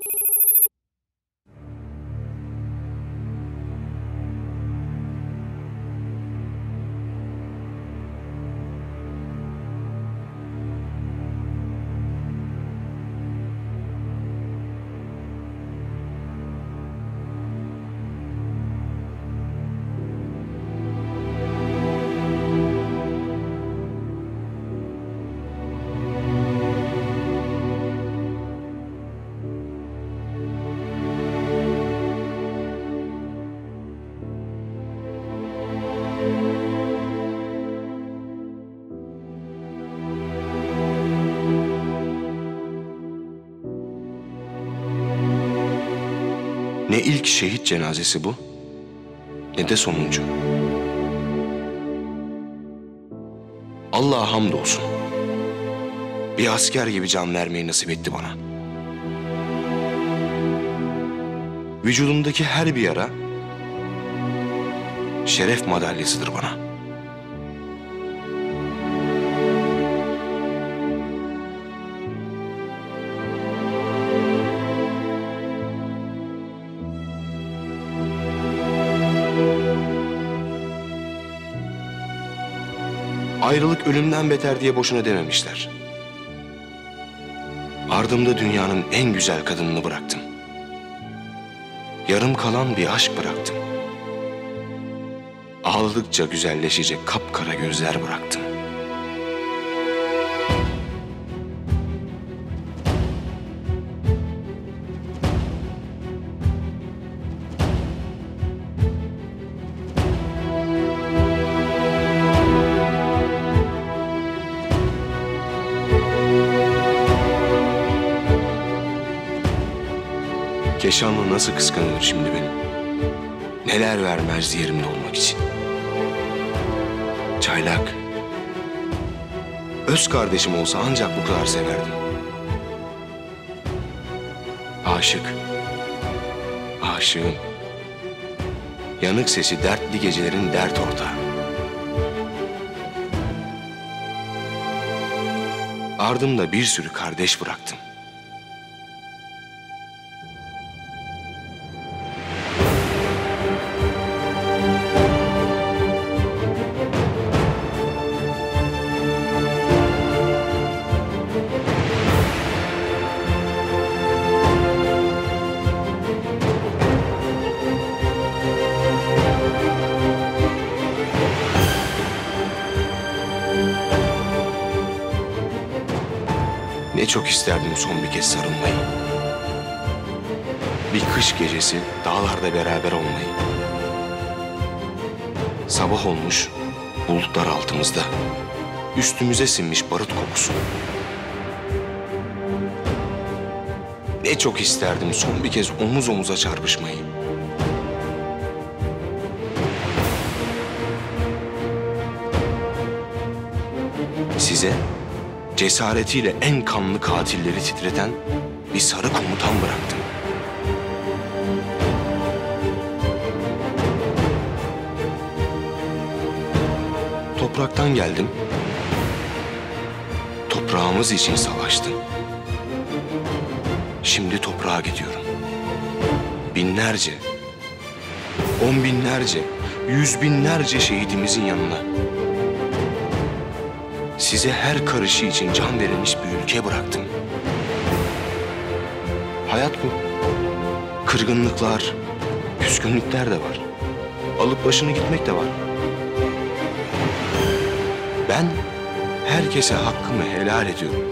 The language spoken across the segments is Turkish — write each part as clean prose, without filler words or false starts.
Ne ilk şehit cenazesi bu, ne de sonuncu. Allah'a hamdolsun. Bir asker gibi can vermeyi nasip etti bana. Vücudumdaki her bir yara şeref madalyasıdır bana. Ayrılık ölümden beter diye boşuna dememişler. Ardımda dünyanın en güzel kadınını bıraktım. Yarım kalan bir aşk bıraktım. Ağladıkça güzelleşecek kapkara gözler bıraktım. Keşanlı nasıl kıskanır şimdi benim? Neler vermez yerimde olmak için. Çaylak. Öz kardeşim olsa ancak bu kadar severdim. Aşık. Aşığım. Yanık sesi dertli gecelerin dert ortağı. Ardımda bir sürü kardeş bıraktım. Ne çok isterdim son bir kez sarılmayı. Bir kış gecesi dağlarda beraber olmayı. Sabah olmuş, bulutlar altımızda. Üstümüze sinmiş barut kokusu. Ne çok isterdim son bir kez omuz omuza çarpışmayı. Size cesaretiyle en kanlı katilleri titreten bir sarı komutan bıraktım. Topraktan geldim. Toprağımız için savaştım. Şimdi toprağa gidiyorum. Binlerce, on binlerce, yüz binlerce şehidimizin yanına. Size her karışı için can verilmiş bir ülke bıraktım. Hayat bu. Kırgınlıklar, küskünlükler de var. Alıp başını gitmek de var. Ben herkese hakkımı helal ediyorum.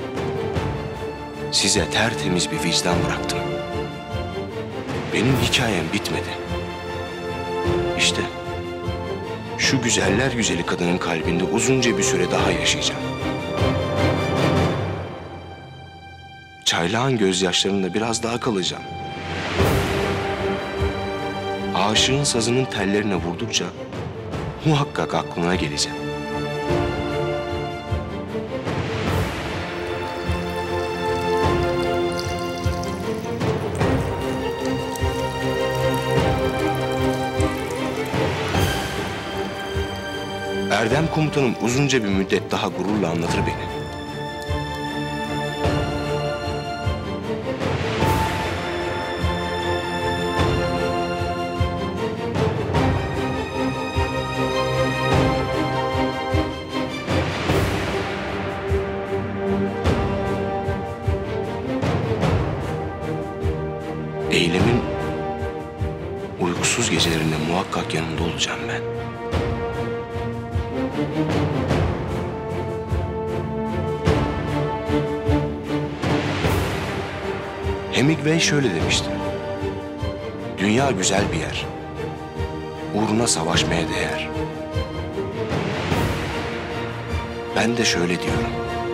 Size tertemiz bir vicdan bıraktım. Benim hikayem bitmedi. İşte şu güzeller güzeli kadının kalbinde uzunca bir süre daha yaşayacağım. Çaylağın gözyaşlarında biraz daha kalacağım. Aşığın sazının tellerine vurdukça muhakkak aklına geleceğim. Erdem komutanım uzunca bir müddet daha gururla anlatır beni. Eylem'in uykusuz gecelerinde muhakkak yanında olacağım ben. Hemingway şöyle demişti. Dünya güzel bir yer. Uğruna savaşmaya değer. Ben de şöyle diyorum.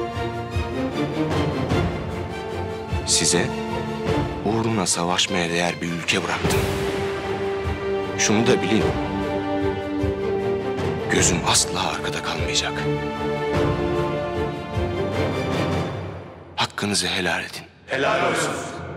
Size uğruna savaşmaya değer bir ülke bıraktım. Şunu da bilin. Gözüm asla arkada kalmayacak. Hakkınızı helal edin. Helal olsun.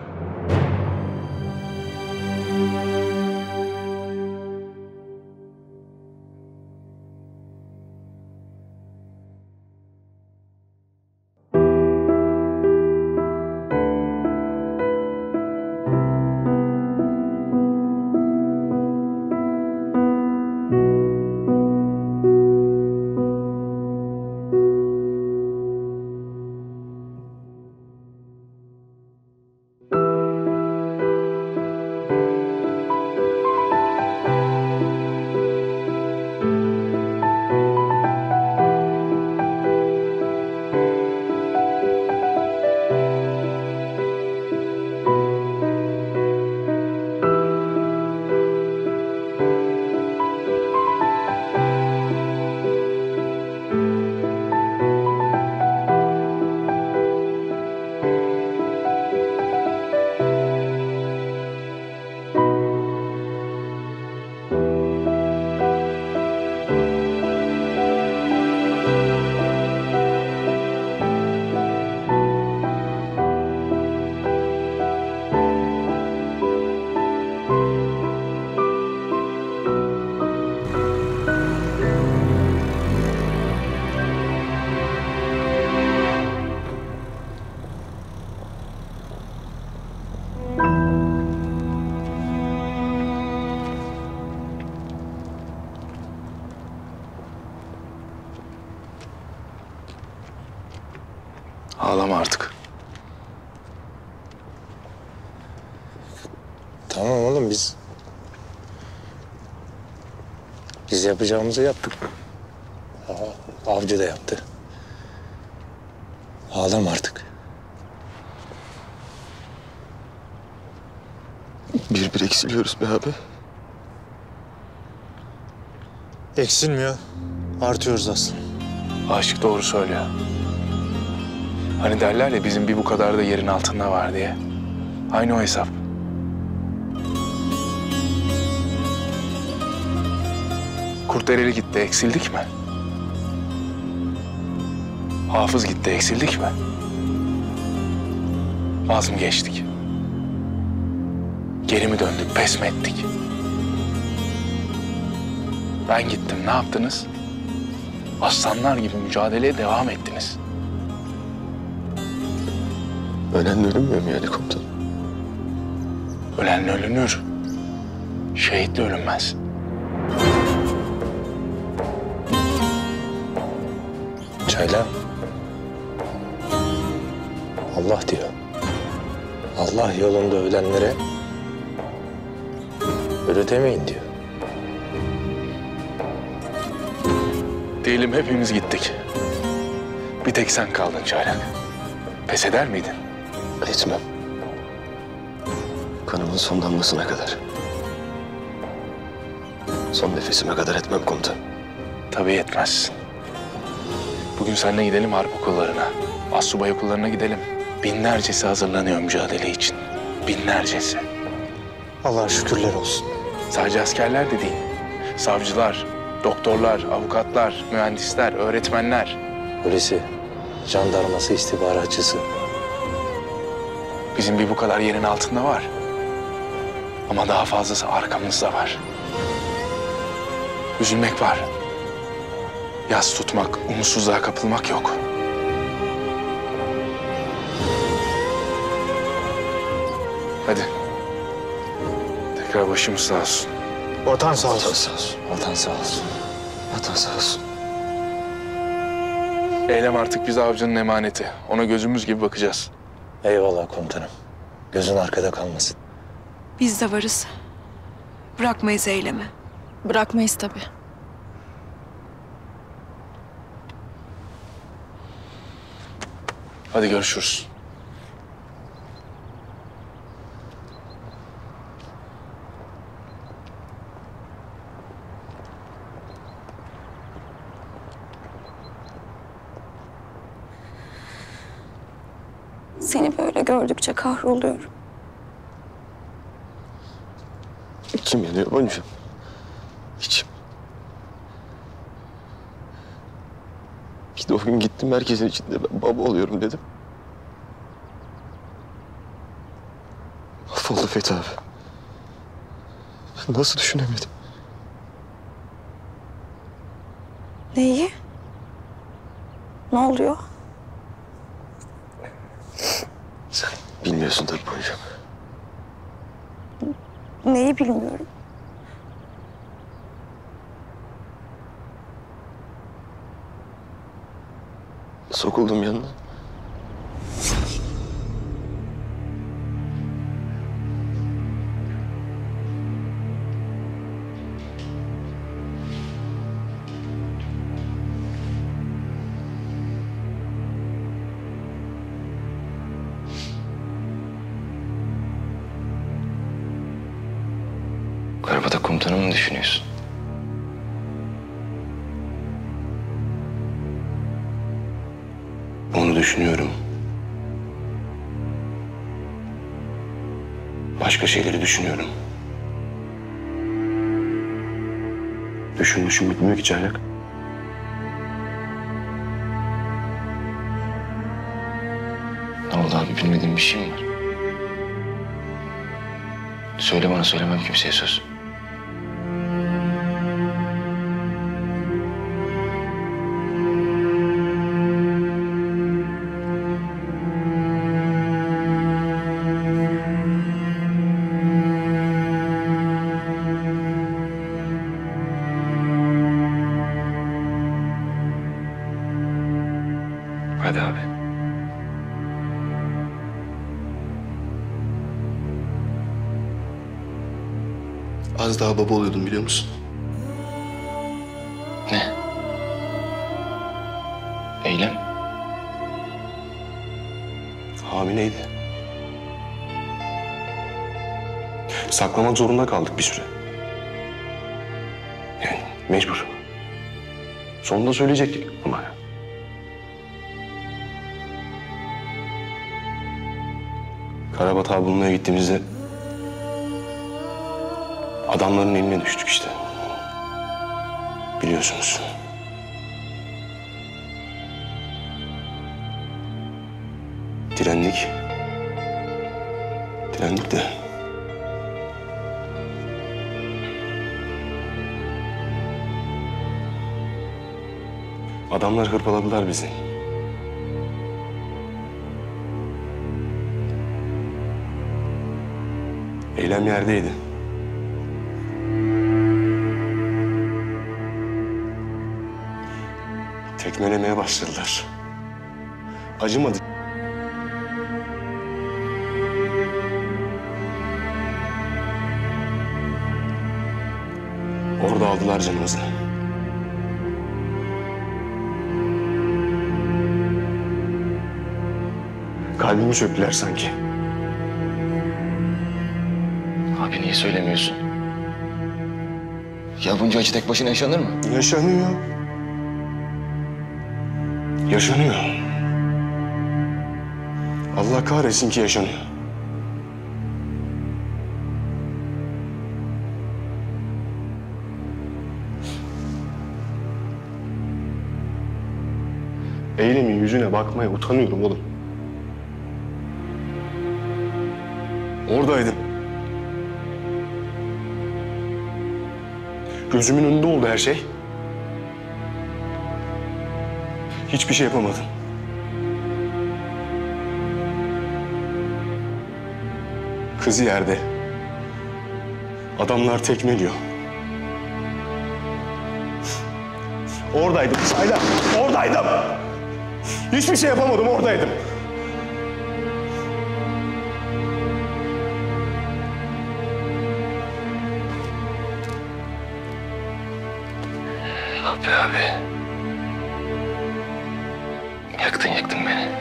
Ağlama artık. Tamam oğlum biz yapacağımızı yaptık. Avcı da yaptı. Ağlama artık. Bir eksiliyoruz be abi. Eksilmiyor. Artıyoruz aslında. Aşık doğru söylüyor. Hani derler ya bizim bir bu kadar da yerin altında var diye. Aynı o hesap. Kurtdereli gitti, eksildik mi? Hafız gitti, eksildik mi? Vaz mı geçtik? Geri mi döndük, pes mi ettik? Ben gittim, ne yaptınız? Aslanlar gibi mücadeleye devam ettiniz. Ölen ölünmüyor mu yani komutanım? Ölen ölünür, şehitle ölünmez. Çayla. Allah diyor. Allah yolunda ölenlere öğretemeyin diyor. Diyelim hepimiz gittik. Bir tek sen kaldın Çaylak. Pes eder miydin? Etmem. Kanımın son damlasına kadar. Son nefesime kadar etmem komutan. Tabii etmezsin. Bugün seninle gidelim harp okullarına. Astsubay okullarına gidelim. Binlercesi hazırlanıyor mücadele için. Binlercesi. Allah'a şükürler olsun. Sadece askerler de değil. Savcılar, doktorlar, avukatlar, mühendisler, öğretmenler. Polisi, jandarması, istihbaratçısı. Bizim bir bu kadar yerin altında var. Ama daha fazlası arkamızda var. Üzülmek var. Yas tutmak, umutsuzluğa kapılmak yok. Hadi. Tekrar başımız sağ olsun. Vatan sağ Vatan olsun. sağ olsun. Vatan sağ olsun. Vatan sağ olsun. Eylem artık bize avcının emaneti. Ona gözümüz gibi bakacağız. Eyvallah komutanım. Gözün arkada kalmasın. Biz de varız. Bırakmayız eylemi. Bırakmayız tabii. Hadi görüşürüz. Seni böyle gördükçe kahroluyorum. İçim yanıyor boncuğum. İçim. İşte o gün gittim herkesin içinde ben baba oluyorum dedim. Mahvoldu Fethi abi. Ben nasıl düşünemedim? Neyi? Ne oluyor? Sen bilmiyorsun tabii boncuğum. Neyi bilmiyorum. Sokuldum yanına. Arabada komutanı mı düşünüyorsun? Onu düşünüyorum. Başka şeyleri düşünüyorum. Düşün bitmiyor ki Çaylak. Ne oldu abi, bilmediğin bir şey mi var? Söyle bana, söylemem kimseye söz. Hadi abi. Az daha baba oluyordum biliyor musun? Ne? Eylem? Hamileydi. Saklamak zorunda kaldık bir süre. Yani mecbur. Sonunda söyleyecektik ama. Karabatak'a bulmaya gittiğimizde adamların eline düştük işte. Biliyorsunuz. Direndik. Direndik de. Adamlar hırpaladılar bizi. Eylem yerdeydi. Tekmelemeye başladılar. Acımadı. Orada aldılar canımızı. Kalbimi söktüler sanki. Abi niye söylemiyorsun? Ya bunca acı tek başına yaşanır mı? Yaşanıyor. Yaşanıyor. Allah kahretsin ki yaşanıyor. Eylemin yüzüne bakmaya utanıyorum oğlum. Oradaydım. Gözümün önünde oldu her şey. Hiçbir şey yapamadım. Kız yerde. Adamlar tekmeliyor. Oradaydım Çaylak, oradaydım. Hiçbir şey yapamadım, oradaydım. be abi. Yaktın beni.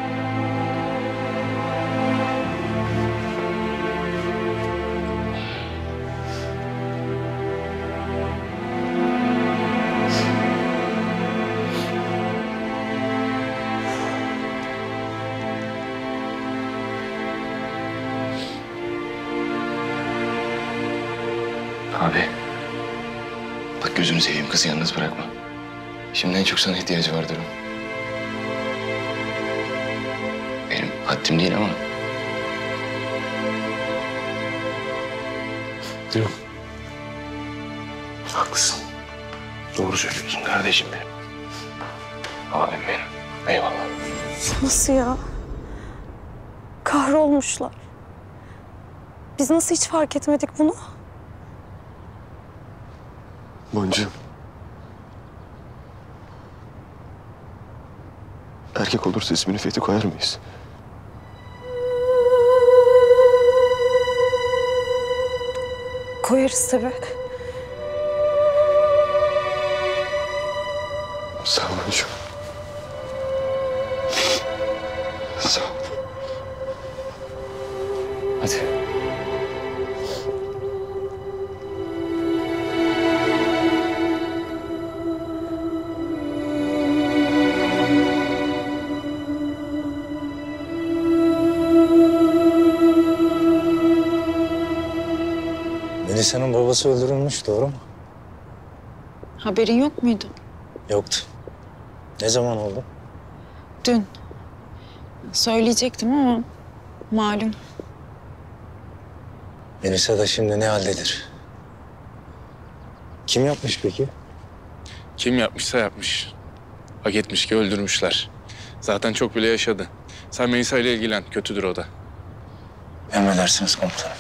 Abi. Bak gözünü seveyim, kızı yalnız bırakma. Şimdi en çok sana ihtiyacı var durum. Benim haddim değil ama. Yok. Haklısın. Doğru söylüyorsun kardeşim benim. Abim benim. Eyvallah. Nasıl ya? Kahrolmuşlar. Biz nasıl hiç fark etmedik bunu? Boncuğum. Erkek olursa ismini Fethi koyar mıyız? Koyarız tabii. Sağ ol boncuğum. Sağ ol. Hadi. Melisa'nın babası öldürülmüş, doğru mu? Haberin yok muydu? Yoktu. Ne zaman oldu? Dün. Söyleyecektim ama malum. Melisa da şimdi ne haldedir? Kim yapmış peki? Kim yapmışsa yapmış. Hak etmiş ki öldürmüşler. Zaten çok bile yaşadı. Sen Melisa ile ilgilen. Kötüdür o da. Emredersiniz komutanım.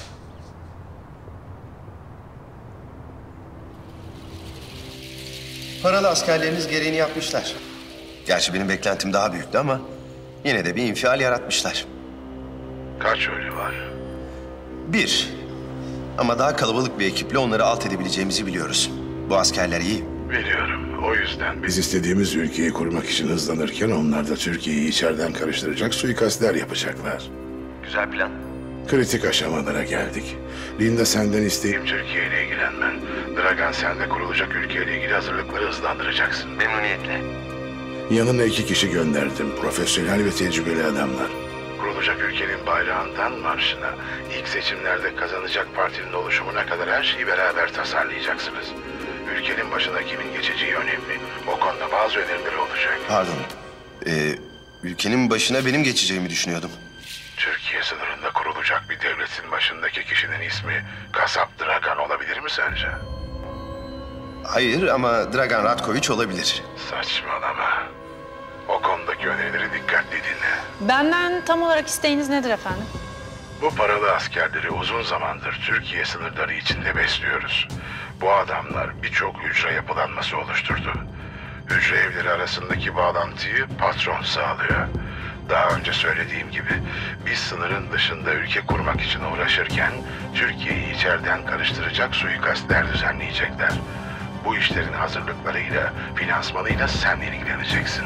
Paralı askerleriniz gereğini yapmışlar. Gerçi benim beklentim daha büyüktü ama yine de bir infial yaratmışlar. Kaç ölü var? Bir. Ama daha kalabalık bir ekiple onları alt edebileceğimizi biliyoruz. Bu askerler iyi. Biliyorum. O yüzden biz istediğimiz ülkeyi kurmak için hızlanırken onlar da Türkiye'yi içeriden karıştıracak suikastler yapacaklar. Güzel plan. Kritik aşamalara geldik. Linda senden isteğim Türkiye ile ilgilenmen. Dragan sen de kurulacak ülkeyle ilgili hazırlıkları hızlandıracaksın. Memnuniyetle. Yanına 2 kişi gönderdim. Profesyonel ve tecrübeli adamlar. Kurulacak ülkenin bayrağından marşına, ilk seçimlerde kazanacak partinin oluşumuna kadar her şeyi beraber tasarlayacaksınız. Ülkenin başına kimin geçeceği önemli. O konuda bazı önerileri olacak. Pardon. Ülkenin başına benim geçeceğimi düşünüyordum. Türkiye sınırında kurulacak bir devletin başındaki kişinin ismi Kasap Dragan olabilir mi sence? Hayır ama Dragan Ratkoviç olabilir. Saçmalama. O konudaki önerileri dikkatli dinle. Benden tam olarak isteğiniz nedir efendim? Bu paralı askerleri uzun zamandır Türkiye sınırları içinde besliyoruz. Bu adamlar birçok hücre yapılanması oluşturdu. Hücre evleri arasındaki bağlantıyı patron sağlıyor. Daha önce söylediğim gibi biz sınırın dışında ülke kurmak için uğraşırken Türkiye'yi içeriden karıştıracak suikastler düzenleyecekler. Bu işlerin hazırlıklarıyla, finansmanıyla sen ilgileneceksin.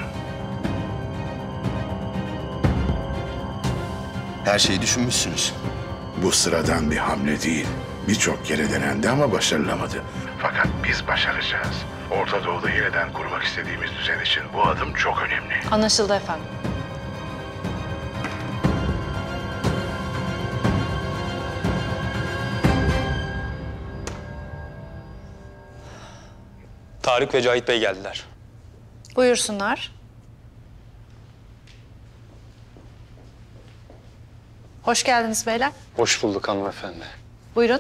Her şeyi düşünmüşsünüz. Bu sıradan bir hamle değil. Birçok kere denendi ama başarılamadı. Fakat biz başaracağız. Orta Doğu'da yeniden kurmak istediğimiz düzen için bu adım çok önemli. Anlaşıldı efendim. Tarık ve Cahit Bey geldiler. Buyursunlar. Hoş geldiniz beyler. Hoş bulduk hanımefendi. Buyurun.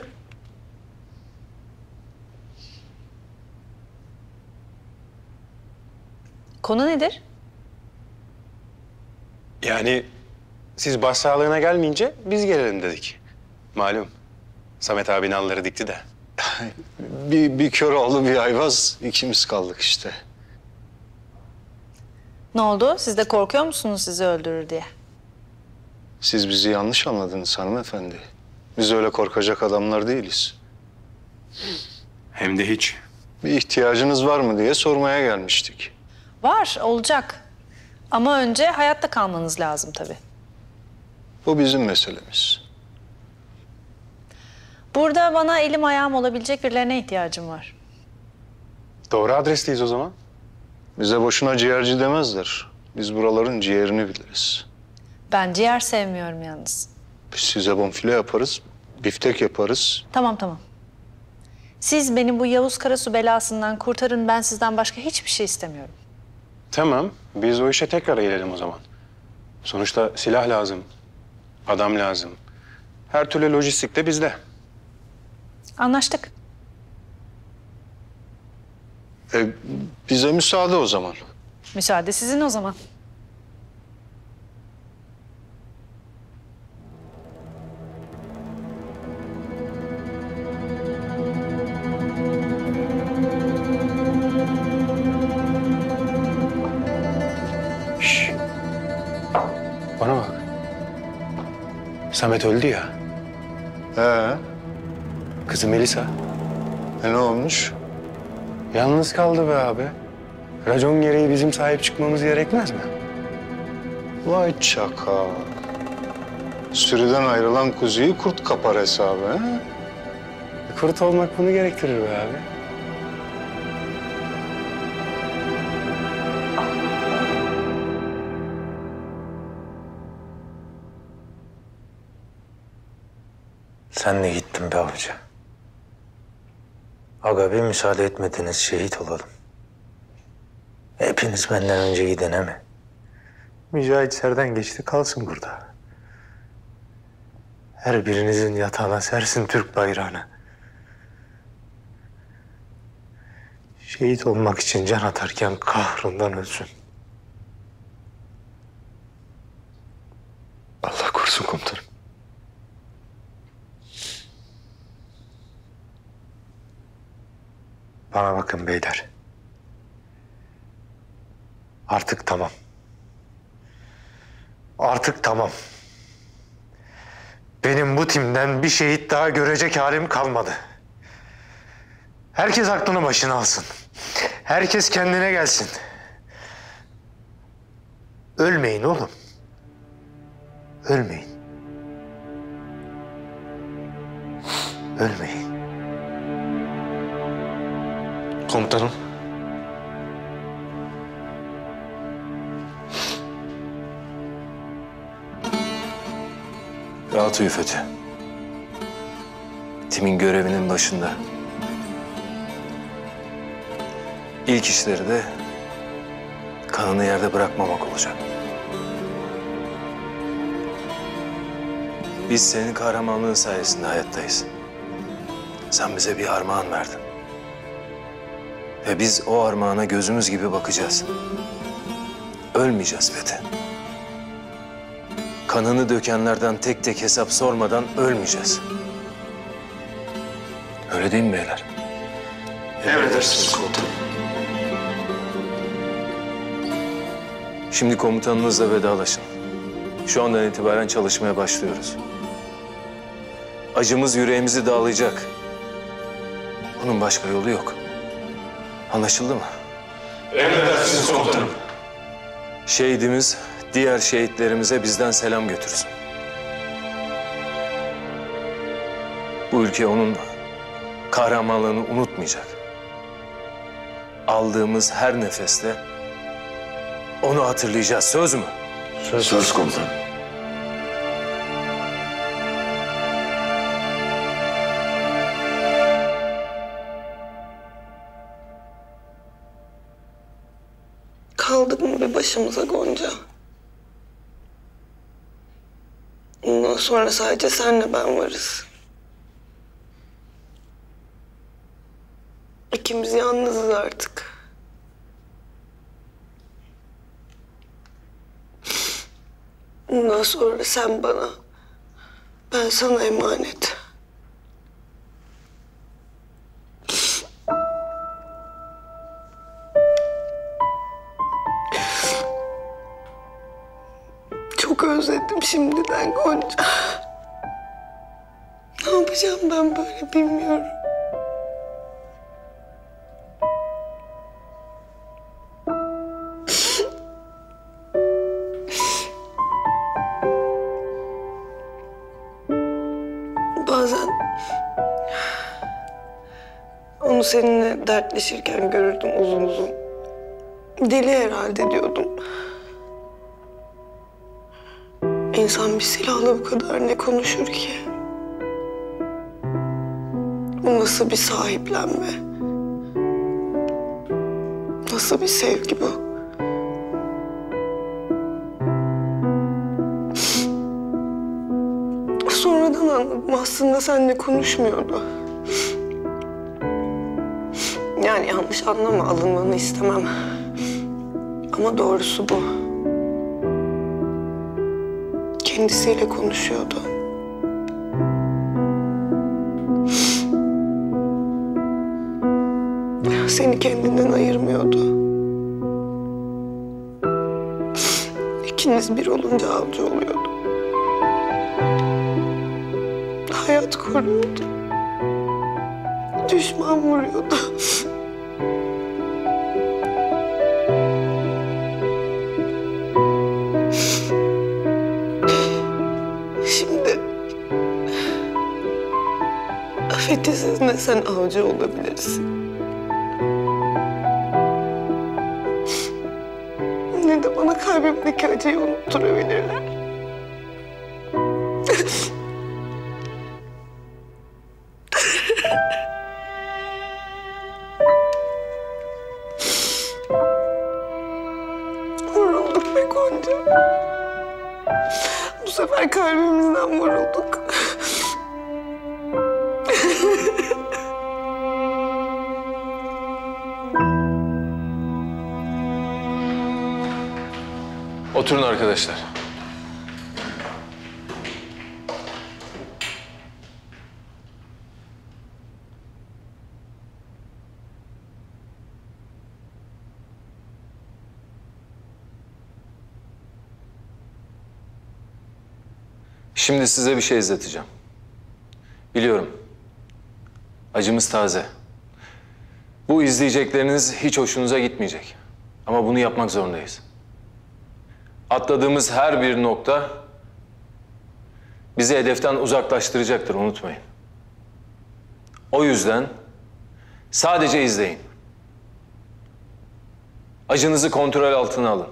Konu nedir? Yani siz başsağlığına gelmeyince biz gelelim dedik. Malum Samet abi nalları dikti de. Bir kör oğlu bir ayvaz, ikimiz kaldık işte. Ne oldu? Siz de korkuyor musunuz sizi öldürür diye? Siz bizi yanlış anladınız hanımefendi. Biz öyle korkacak adamlar değiliz. Hem de hiç. Bir ihtiyacınız var mı diye sormaya gelmiştik. Var, olacak. Ama önce hayatta kalmanız lazım tabii. Bu bizim meselemiz. Burada bana elim ayağım olabilecek birilerine ihtiyacım var. Doğru adresteyiz o zaman. Bize boşuna ciğerci demezler. Biz buraların ciğerini biliriz. Ben ciğer sevmiyorum yalnız. Biz size bonfile yaparız, biftek yaparız. Tamam. Siz beni bu Yavuz Karasu belasından kurtarın. Ben sizden başka hiçbir şey istemiyorum. Tamam, biz o işe tekrar eğilelim o zaman. Sonuçta silah lazım, adam lazım. Her türlü lojistik de bizde. Anlaştık. Bize müsaade o zaman. Müsaade sizin o zaman. Şş. Bana bak. Samet öldü ya. Kızı Melisa. Ne olmuş? Yalnız kaldı be abi. Racon gereği bizim sahip çıkmamız gerekmez mi? Vay çaka. Sürüden ayrılan kuzuyu kurt kapar hesabı, ha? Kurt olmak bunu gerektirir be abi. Sen de gittin be avcı. Aga bir müsaade etmediniz şehit olalım. Hepiniz benden önce gidene mi? Mücahit Serden geçti kalsın burada. Her birinizin yatağına sersin Türk bayrağını. Şehit olmak için can atarken kahrından ölsün. Allah korusun komutanım. Bana bakın beyler. Artık tamam. Artık tamam. Benim bu timden bir şehit daha görecek halim kalmadı. Herkes aklını başına alsın. Herkes kendine gelsin. Ölmeyin oğlum. Ölmeyin. Ölmeyin. Komutanım. Rahat uyu Fethi. Timin görevinin başında. İlk işleri de kanını yerde bırakmamak olacak. Biz senin kahramanlığın sayesinde hayattayız. Sen bize bir armağan verdin. Ve biz o armağana gözümüz gibi bakacağız. Ölmeyeceğiz Fethi. Kanını dökenlerden tek tek hesap sormadan ölmeyeceğiz. Öyle değil mi beyler? Emredersiniz komutanım. Şimdi komutanınızla vedalaşın. Şu andan itibaren çalışmaya başlıyoruz. Acımız yüreğimizi dağlayacak. Bunun başka yolu yok. Anlaşıldı mı? Emredersiniz komutanım. Şehidimiz diğer şehitlerimize bizden selam götürsün. Bu ülke onun kahramanlığını unutmayacak. Aldığımız her nefeste onu hatırlayacağız. Söz mü? Söz komutanım. Kaldık mı bir başımıza Gonca? Ondan sonra sadece senle ben varız. İkimiz yalnızız artık. Ondan sonra sen bana, ben sana emanet. Çok özledim şimdiden Gonca. Ne yapacağım ben böyle bilmiyorum. Bazen onu seninle dertleşirken görürdüm uzun uzun. Deli herhalde diyordum. İnsan bir silahla bu kadar ne konuşur ki? Bu nasıl bir sahiplenme? Nasıl bir sevgi bu? Sonradan anladım aslında seninle konuşmuyordu. Yani yanlış anlama, alınmanı istemem. Ama doğrusu bu. Kendisiyle konuşuyordu. Seni kendinden ayırmıyordu. İkiniz bir olunca avcı oluyordu. Hayat koruyordu. Düşman vuruyordu. Şimdi Fethi'siz ne sen avcı olabilirsin, ne de bana kalbimdeki acıyı unutturabilirler. Vurulduk be Gonca. Bu sefer kalbimizden vurulduk. Oturun arkadaşlar. Şimdi size bir şey izleteceğim. Biliyorum. Acımız taze. Bu izleyecekleriniz hiç hoşunuza gitmeyecek. Ama bunu yapmak zorundayız. Atladığımız her bir nokta bizi hedeften uzaklaştıracaktır, unutmayın. O yüzden sadece izleyin. Acınızı kontrol altına alın.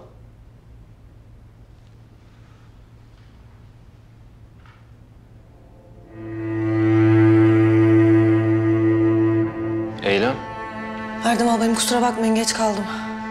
Eylem. Erdem albayım kusura bakmayın geç kaldım.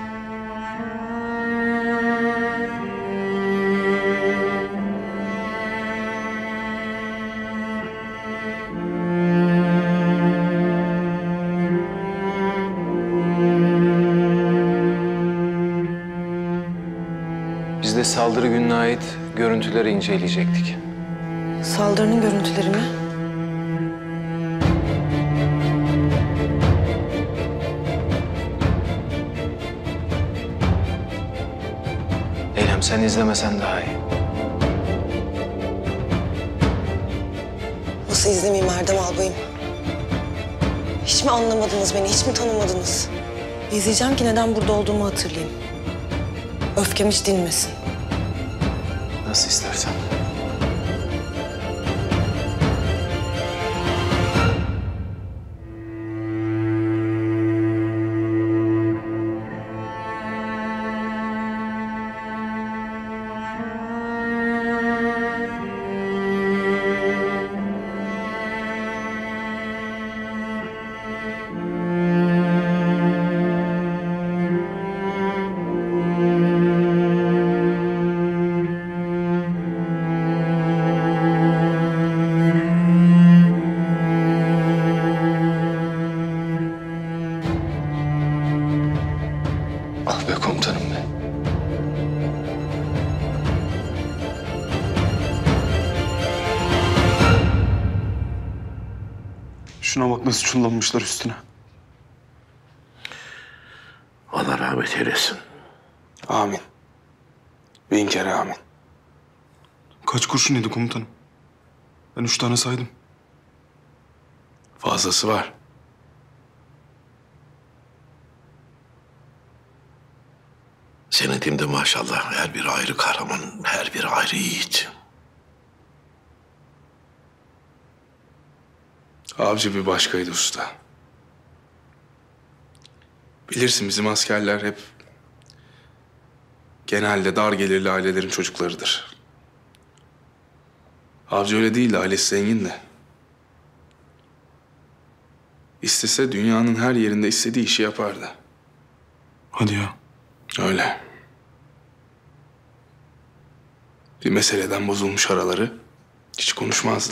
Biz de saldırı gününe ait görüntüleri inceleyecektik. Saldırının görüntüleri mi? Eylem, sen izlemesen daha iyi. Nasıl izlemeyeyim Erdem albayım? Hiç mi anlamadınız beni, hiç mi tanımadınız? İzleyeceğim ki neden burada olduğumu hatırlayayım. Öfkem hiç dinmesin. Nasıl istersen. Ah be komutanım be. Şuna bak nasıl çullanmışlar üstüne. Allah rahmet eylesin. Amin. Bin kere amin. Kaç kurşun yedi komutanım? Ben 3 tane saydım. Fazlası var. Senetimde maşallah her bir ayrı kahraman, her bir ayrı yiğit. Avcı bir başkaydı usta. Bilirsin bizim askerler hep genelde dar gelirli ailelerin çocuklarıdır. Avcı öyle değildi, ailesi zengindi. İstese dünyanın her yerinde istediği işi yapardı. Hadi ya. Öyle. Bir meseleden bozulmuş araları hiç konuşmazdı.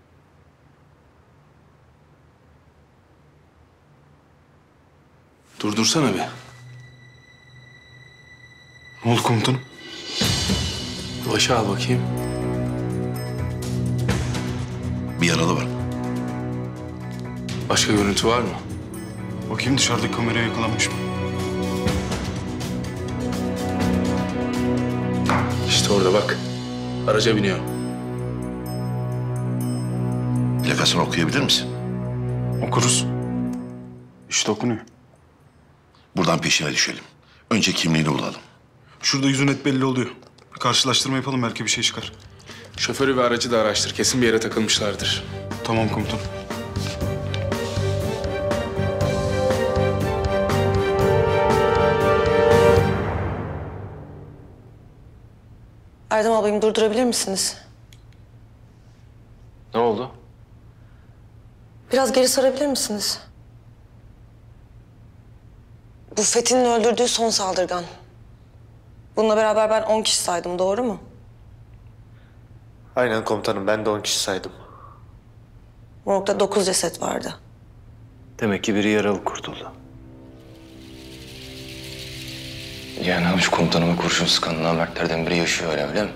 Durdursana bir. Ne oldu komutanım? Başı al bakayım. Bir yaralı var. Başka görüntü var mı? Bakayım dışarıdaki kameraya yakalanmış mı? İşte orada bak. Araca biniyor. Plakasını okuyabilir misin? Okuruz. İşte okunuyor. Buradan peşine düşelim. Önce kimliğini bulalım. Şurada yüzü net belli oluyor. Bir karşılaştırma yapalım, belki bir şey çıkar. Şoförü ve aracı da araştır. Kesin bir yere takılmışlardır. Tamam komutanım. Erdem ablayım durdurabilir misiniz? Ne oldu? Biraz geri sarabilir misiniz? Bu Fethi'nin öldürdüğü son saldırgan. Bununla beraber ben 10 kişi saydım, doğru mu? Aynen komutanım, ben de 10 kişi saydım. Morgda 9 ceset vardı. Demek ki biri yaralı kurtuldu. Yani avuç komutanıma kurşun sıkan namertlerden biri yaşıyor hala, öyle mi?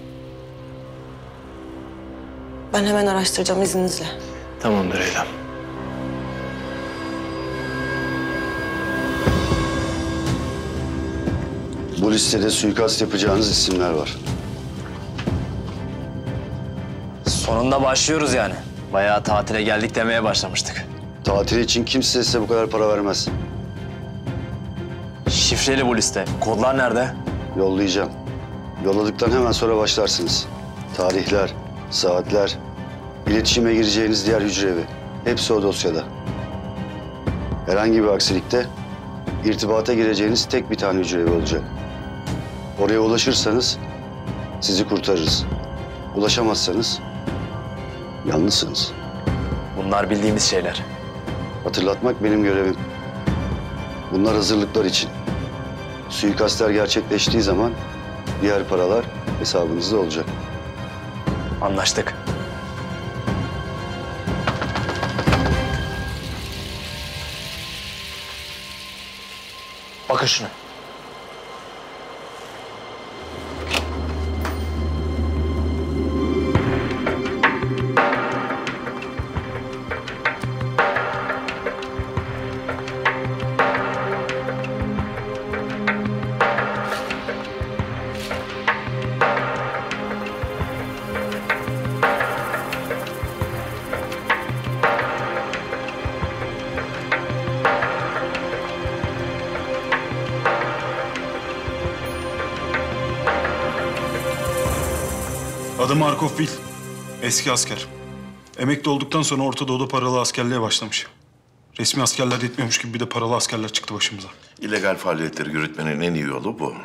Ben hemen araştıracağım izninizle. Tamamdır Eylem. Bu listede suikast yapacağınız isimler var. Sonunda başlıyoruz yani. Bayağı tatile geldik demeye başlamıştık. Tatili için kimse size bu kadar para vermez. Şifreli bu liste. Kodlar nerede? Yollayacağım. Yolladıktan hemen sonra başlarsınız. Tarihler, saatler, iletişime gireceğiniz diğer hücre evi. Hepsi o dosyada. Herhangi bir aksilikte irtibata gireceğiniz tek bir tane hücre evi olacak. Oraya ulaşırsanız sizi kurtarırız. Ulaşamazsanız yalnızsınız. Bunlar bildiğimiz şeyler. Hatırlatmak benim görevim. Bunlar hazırlıklar için. Suikastler gerçekleştiği zaman diğer paralar hesabınızda olacak. Anlaştık. Bakın şuna. Adı Markov Will. Eski asker. Emekli olduktan sonra Orta Doğu'da paralı askerliğe başlamış. Resmi askerler yetmiyormuş gibi bir de paralı askerler çıktı başımıza. İllegal faaliyetleri yürütmenin en iyi yolu bu.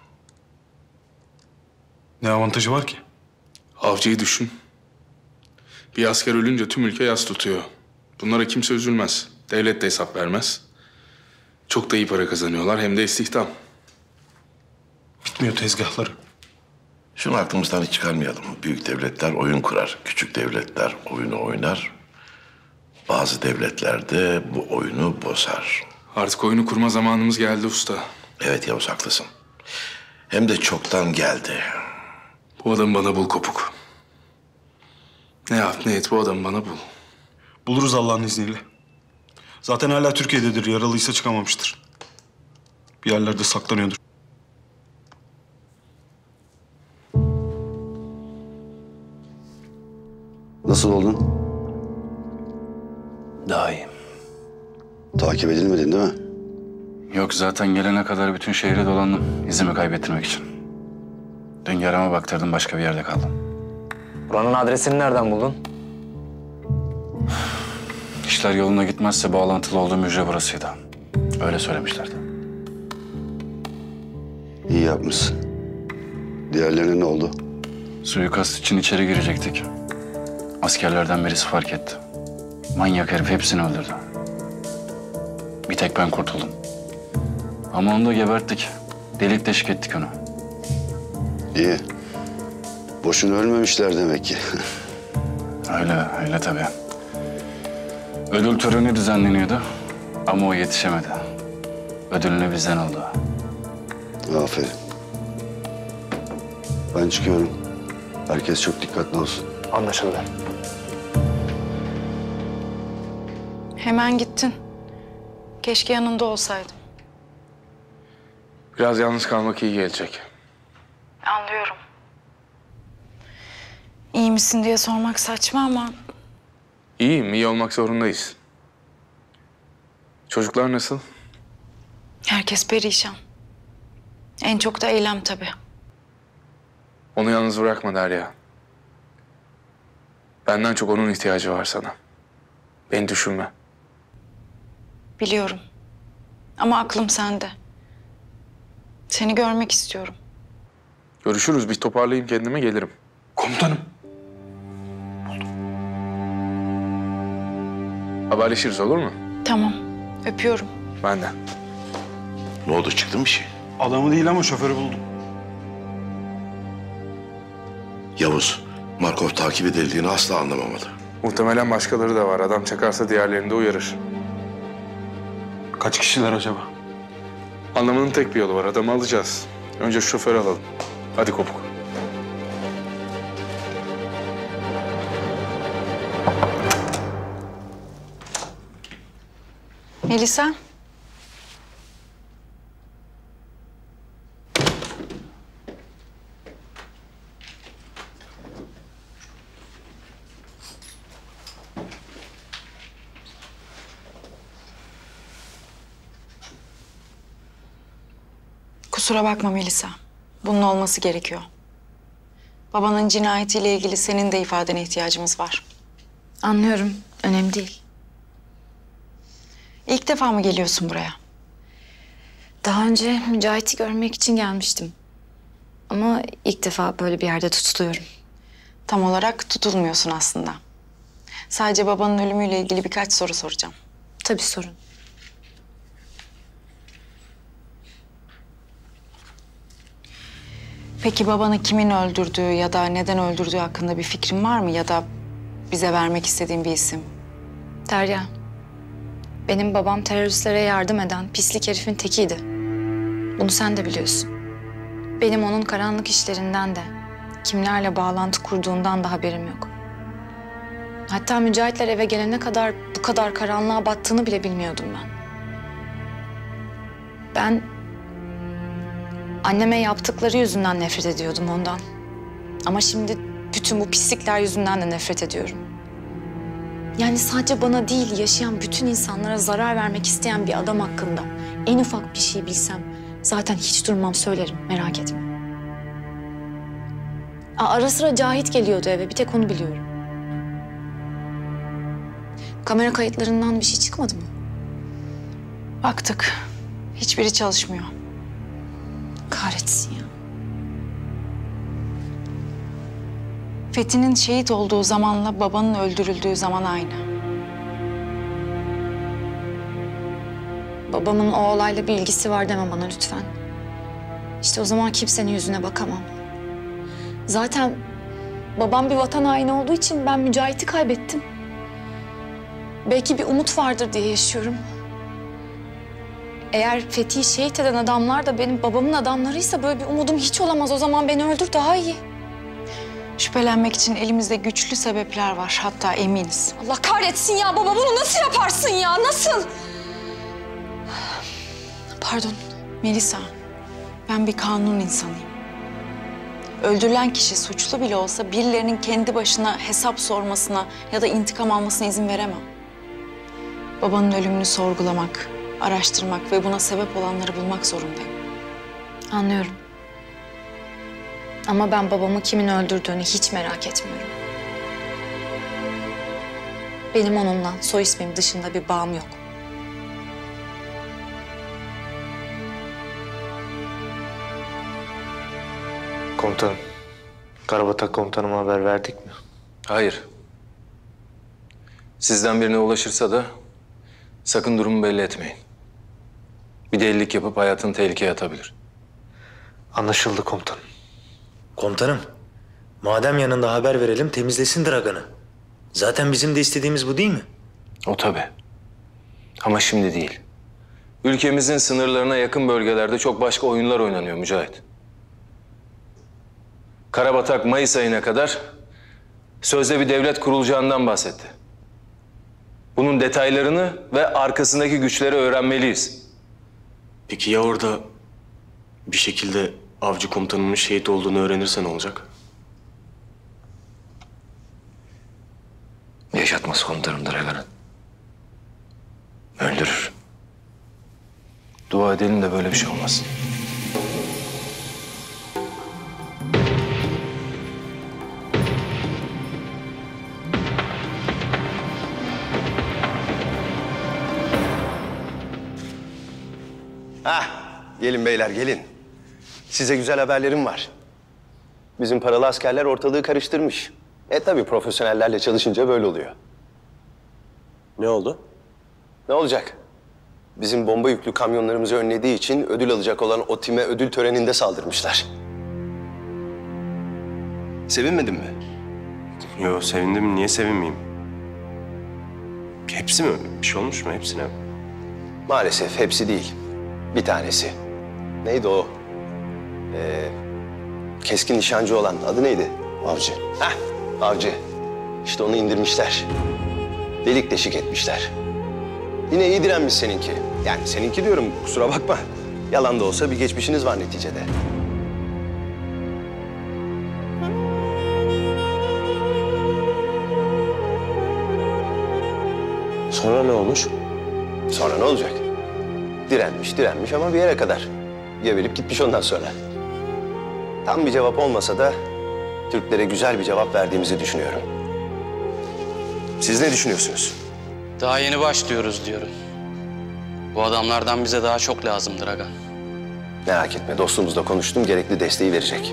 Ne avantajı var ki? Avcıyı düşün. Bir asker ölünce tüm ülke yas tutuyor. Bunlara kimse üzülmez. Devlet de hesap vermez. Çok da iyi para kazanıyorlar, hem de istihdam. Bitmiyor tezgahları. Şunu aklımızdan hiç çıkarmayalım. Büyük devletler oyun kurar. Küçük devletler oyunu oynar. Bazı devletler de bu oyunu bozar. Artık oyunu kurma zamanımız geldi usta. Evet Yavuz, haklısın. Hem de çoktan geldi. Bu adamı bana bul Kopuk. Ne yap ne et bu adamı bana bul. Buluruz Allah'ın izniyle. Zaten hala Türkiye'dedir. Yaralıysa çıkamamıştır. Bir yerlerde saklanıyordur. Nasıl oldun? Daha iyi. Takip edilmedin değil mi? Yok, zaten gelene kadar bütün şehri dolandım izimi kaybettirmek için. Dün yarama baktırdım, başka bir yerde kaldım. Buranın adresini nereden buldun? işler yoluna gitmezse bağlantılı olduğum hücre burasıydı. Öyle söylemişlerdi. İyi yapmışsın. Diğerlerine ne oldu? Suikast için içeri girecektik. Askerlerden birisi fark etti. Manyak herif hepsini öldürdü. Bir tek ben kurtuldum. Ama onu da geberttik. Delik deşik ettik onu. İyi. Boşuna ölmemişler demek ki. Öyle tabii. Ödül töreni düzenleniyordu ama o yetişemedi. Ödülünü bizden aldı. Aferin. Ben çıkıyorum. Herkes çok dikkatli olsun. Anlaşıldı. Hemen gittin. Keşke yanında olsaydım. Biraz yalnız kalmak iyi gelecek. Anlıyorum. İyi misin diye sormak saçma ama İyiyim, iyi olmak zorundayız. Çocuklar nasıl? herkes perişan. En çok da Eylem tabii. Onu yalnız bırakma Derya. Benden çok onun ihtiyacı var sana. Beni düşünme. Biliyorum. Ama aklım sende. Seni görmek istiyorum. Görüşürüz, bir toparlayayım kendimi, gelirim. Komutanım. Haberleşiriz, olur mu? Tamam. Öpüyorum. Ben de. Ne oldu, çıktı mı bir şey? Adamı değil ama şoförü buldum. Yavuz, Markov takip edildiğini asla anlamamalı. Muhtemelen başkaları da var. Adam çakarsa diğerlerini de uyarır. Kaç kişiler acaba? Anlamanın tek bir yolu var. Adamı alacağız. Önce şu şoförü alalım. Hadi kopuk. Melisa. Kusura bakma Melisa. Bunun olması gerekiyor. Babanın cinayetiyle ilgili senin de ifadene ihtiyacımız var. Anlıyorum. Önemli değil. İlk defa mı geliyorsun buraya? Daha önce Mücahit'i görmek için gelmiştim. Ama ilk defa böyle bir yerde tutuluyorum. Tam olarak tutulmuyorsun aslında. Sadece babanın ölümüyle ilgili birkaç soru soracağım. Tabii sorun. Peki babanı kimin öldürdüğü ya da neden öldürdüğü hakkında bir fikrin var mı? Ya da bize vermek istediğin bir isim? Derya, benim babam teröristlere yardım eden pislik herifin tekiydi. Bunu sen de biliyorsun. Benim onun karanlık işlerinden de, kimlerle bağlantı kurduğundan da haberim yok. Hatta Mücahitler eve gelene kadar bu kadar karanlığa battığını bile bilmiyordum ben. Ben anneme yaptıkları yüzünden nefret ediyordum ondan. Ama şimdi bütün bu pislikler yüzünden de nefret ediyorum. Yani sadece bana değil, yaşayan bütün insanlara zarar vermek isteyen bir adam hakkında en ufak bir şey bilsem zaten hiç durmam, söylerim, merak etme. Ara sıra Cahit geliyordu eve, bir tek onu biliyorum. Kamera kayıtlarından bir şey çıkmadı mı? Baktık. Hiçbiri çalışmıyor. Kahretsin ya. Fethi'nin şehit olduğu zamanla babanın öldürüldüğü zaman aynı. Babamın o olayla bir ilgisi var deme bana lütfen. İşte o zaman kimsenin yüzüne bakamam. Zaten babam bir vatan haini olduğu için ben Mücahit'i kaybettim. Belki bir umut vardır diye yaşıyorum. Eğer Fethi'yi şehit eden adamlar da benim babamın adamlarıysa böyle bir umudum hiç olamaz. O zaman beni öldür, daha iyi. Şüphelenmek için elimizde güçlü sebepler var. Hatta eminiz. Allah kahretsin ya, baba bunu nasıl yaparsın ya, nasıl? Pardon. Melisa, ben bir kanun insanıyım. Öldürülen kişi suçlu bile olsa birilerinin kendi başına hesap sormasına ya da intikam almasına izin veremem. Babanın ölümünü sorgulamak, araştırmak ve buna sebep olanları bulmak zorundayım. Anlıyorum. Ama ben babamı kimin öldürdüğünü hiç merak etmiyorum. Benim onunla soy ismim dışında bir bağım yok. Komutanım, Karabatak komutanıma haber verdik mi? Hayır. Sizden birine ulaşırsa da sakın durumu belli etmeyin. Bir delilik yapıp hayatını tehlikeye atabilir. Anlaşıldı komutanım. Komutanım, madem yanında haber verelim temizlesin Dragan'ı. Zaten bizim de istediğimiz bu değil mi? O tabii. Ama şimdi değil. Ülkemizin sınırlarına yakın bölgelerde çok başka oyunlar oynanıyor Mücahit. Karabatak Mayıs ayına kadar sözde bir devlet kurulacağından bahsetti. Bunun detaylarını ve arkasındaki güçleri öğrenmeliyiz. Peki ya orada bir şekilde avcı komutanının şehit olduğunu öğrenirse ne olacak? Yaşatmaz komutanım Dragan'ı. Öldürür. Dua edelim de böyle bir şey olmasın. Gelin beyler gelin. Size güzel haberlerim var. Bizim paralı askerler ortalığı karıştırmış. Tabii profesyonellerle çalışınca böyle oluyor. Ne oldu? Ne olacak? Bizim bomba yüklü kamyonlarımızı önlediği için ödül alacak olan o time ödül töreninde saldırmışlar. Sevinmedin mi? Yo sevindim. Niye sevinmeyeyim? Hepsi mi? Bir şey olmuş mu hepsine? Maalesef hepsi değil. Bir tanesi. Neydi o? Keskin nişancı olan adı neydi? Avcı. Avcı. İşte onu indirmişler. Delik deşik etmişler. Yine iyi direnmiş seninki. Yani seninki diyorum, kusura bakma. Yalan da olsa bir geçmişiniz var neticede. Sonra ne olmuş? Sonra ne olacak? Direnmiş ama bir yere kadar. Geberip gitmiş ondan sonra. Tam bir cevap olmasa da Türklere güzel bir cevap verdiğimizi düşünüyorum. Siz ne düşünüyorsunuz? Daha yeni başlıyoruz diyorum. Bu adamlardan bize daha çok lazımdır aga. Merak etme, dostumuzla konuştum, gerekli desteği verecek.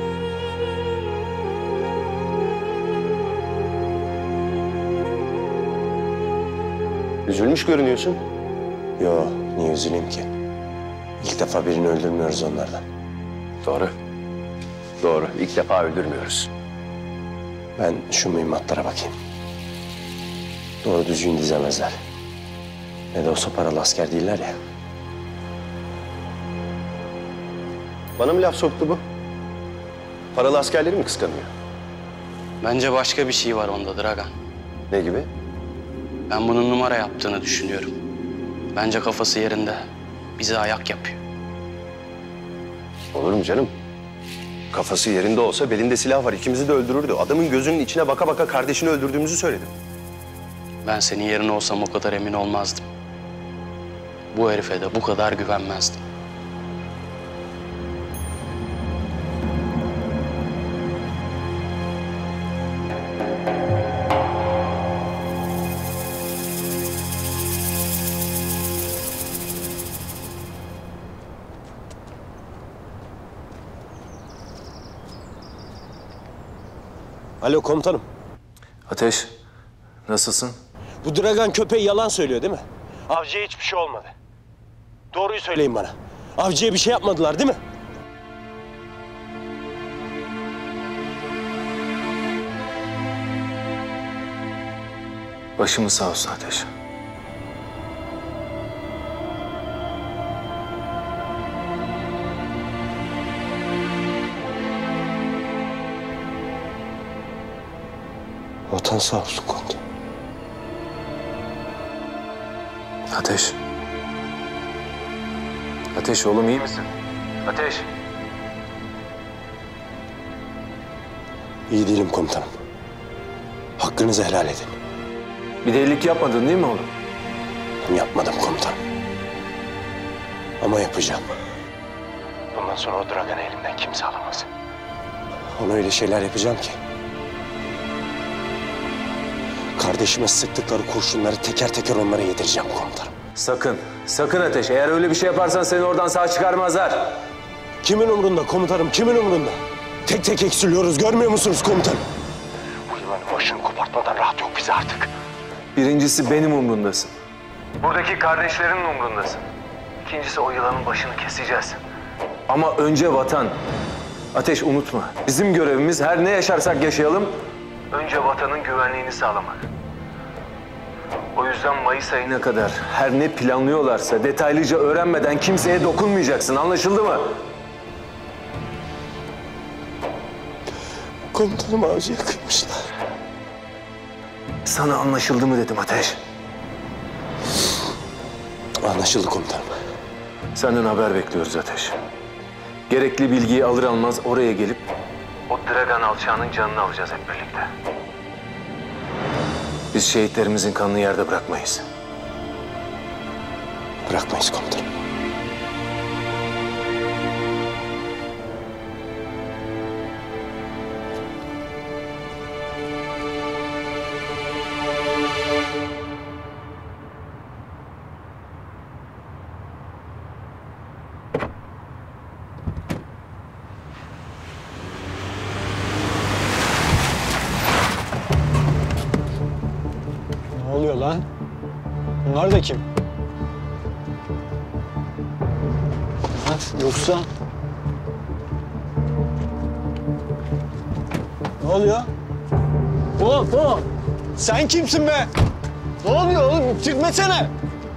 Üzülmüş görünüyorsun. Yo, niye üzüleyim ki? İlk defa birini öldürmüyoruz onlardan. Doğru. Doğru, ilk defa öldürmüyoruz. Ben şu mühimmatlara bakayım. Doğru düzgün dizemezler. Ne de olsa paralı asker değiller ya. Bana mı laf soktu bu? Paralı askerleri mi kıskanıyor? Bence başka bir şey var onda Dragan. Ne gibi? Ben bunun numara yaptığını düşünüyorum. Bence kafası yerinde. Bize ayak yapıyor. Olur mu canım? Kafası yerinde olsa belinde silah var, ikimizi de öldürürdü. Adamın gözünün içine baka baka kardeşini öldürdüğümüzü söyledim. Ben senin yerine olsam o kadar emin olmazdım. Bu herife de bu kadar güvenmezdim. Alo komutanım. Ateş, nasılsın? Bu Dragan köpeği yalan söylüyor değil mi? Avcıya hiçbir şey olmadı. Doğruyu söyleyin bana. Avcıya bir şey yapmadılar değil mi? Başımız sağ olsun Ateş. Vatan sağ olsun komutanım. Ateş. Ateş oğlum iyi misin? Ateş. İyi değilim komutanım. Hakkınızı helal edin. Bir delilik yapmadın değil mi oğlum? Yapmadım komutanım. Ama yapacağım. Bundan sonra o Dragan'ı elimden kimse alamaz. Ona öyle şeyler yapacağım ki Kardeşime sıktıkları kurşunları teker teker onlara yedireceğim komutanım. Sakın Ateş. Eğer öyle bir şey yaparsan seni oradan sağ çıkarmazlar. Kimin umrunda komutanım, kimin umrunda? Tek tek eksiliyoruz, görmüyor musunuz komutanım? Bu yılanın başını kopartmadan rahat yok bize artık. Birincisi benim umrundasın. Buradaki kardeşlerinin umrundasın. İkincisi o yılanın başını keseceğiz. Ama önce vatan. Ateş unutma. Bizim görevimiz her ne yaşarsak yaşayalım, önce vatanın güvenliğini sağlamak. O yüzden Mayıs ayına kadar her ne planlıyorlarsa detaylıca öğrenmeden kimseye dokunmayacaksın. Anlaşıldı mı? Komutanım avcıya kıymışlar. Sana anlaşıldı mı dedim Ateş. Anlaşıldı komutanım. Senden haber bekliyoruz Ateş. Gerekli bilgiyi alır almaz oraya gelip o Dragan alçağının canını alacağız hep birlikte. Biz şehitlerimizin kanını yerde bırakmayız. Bırakmayız komutanım. Ne oluyor lan? Bunlar da kim? Ha, yoksa... Ne oluyor? Hop! Sen kimsin be? Ne oluyor oğlum? Çıkmasana!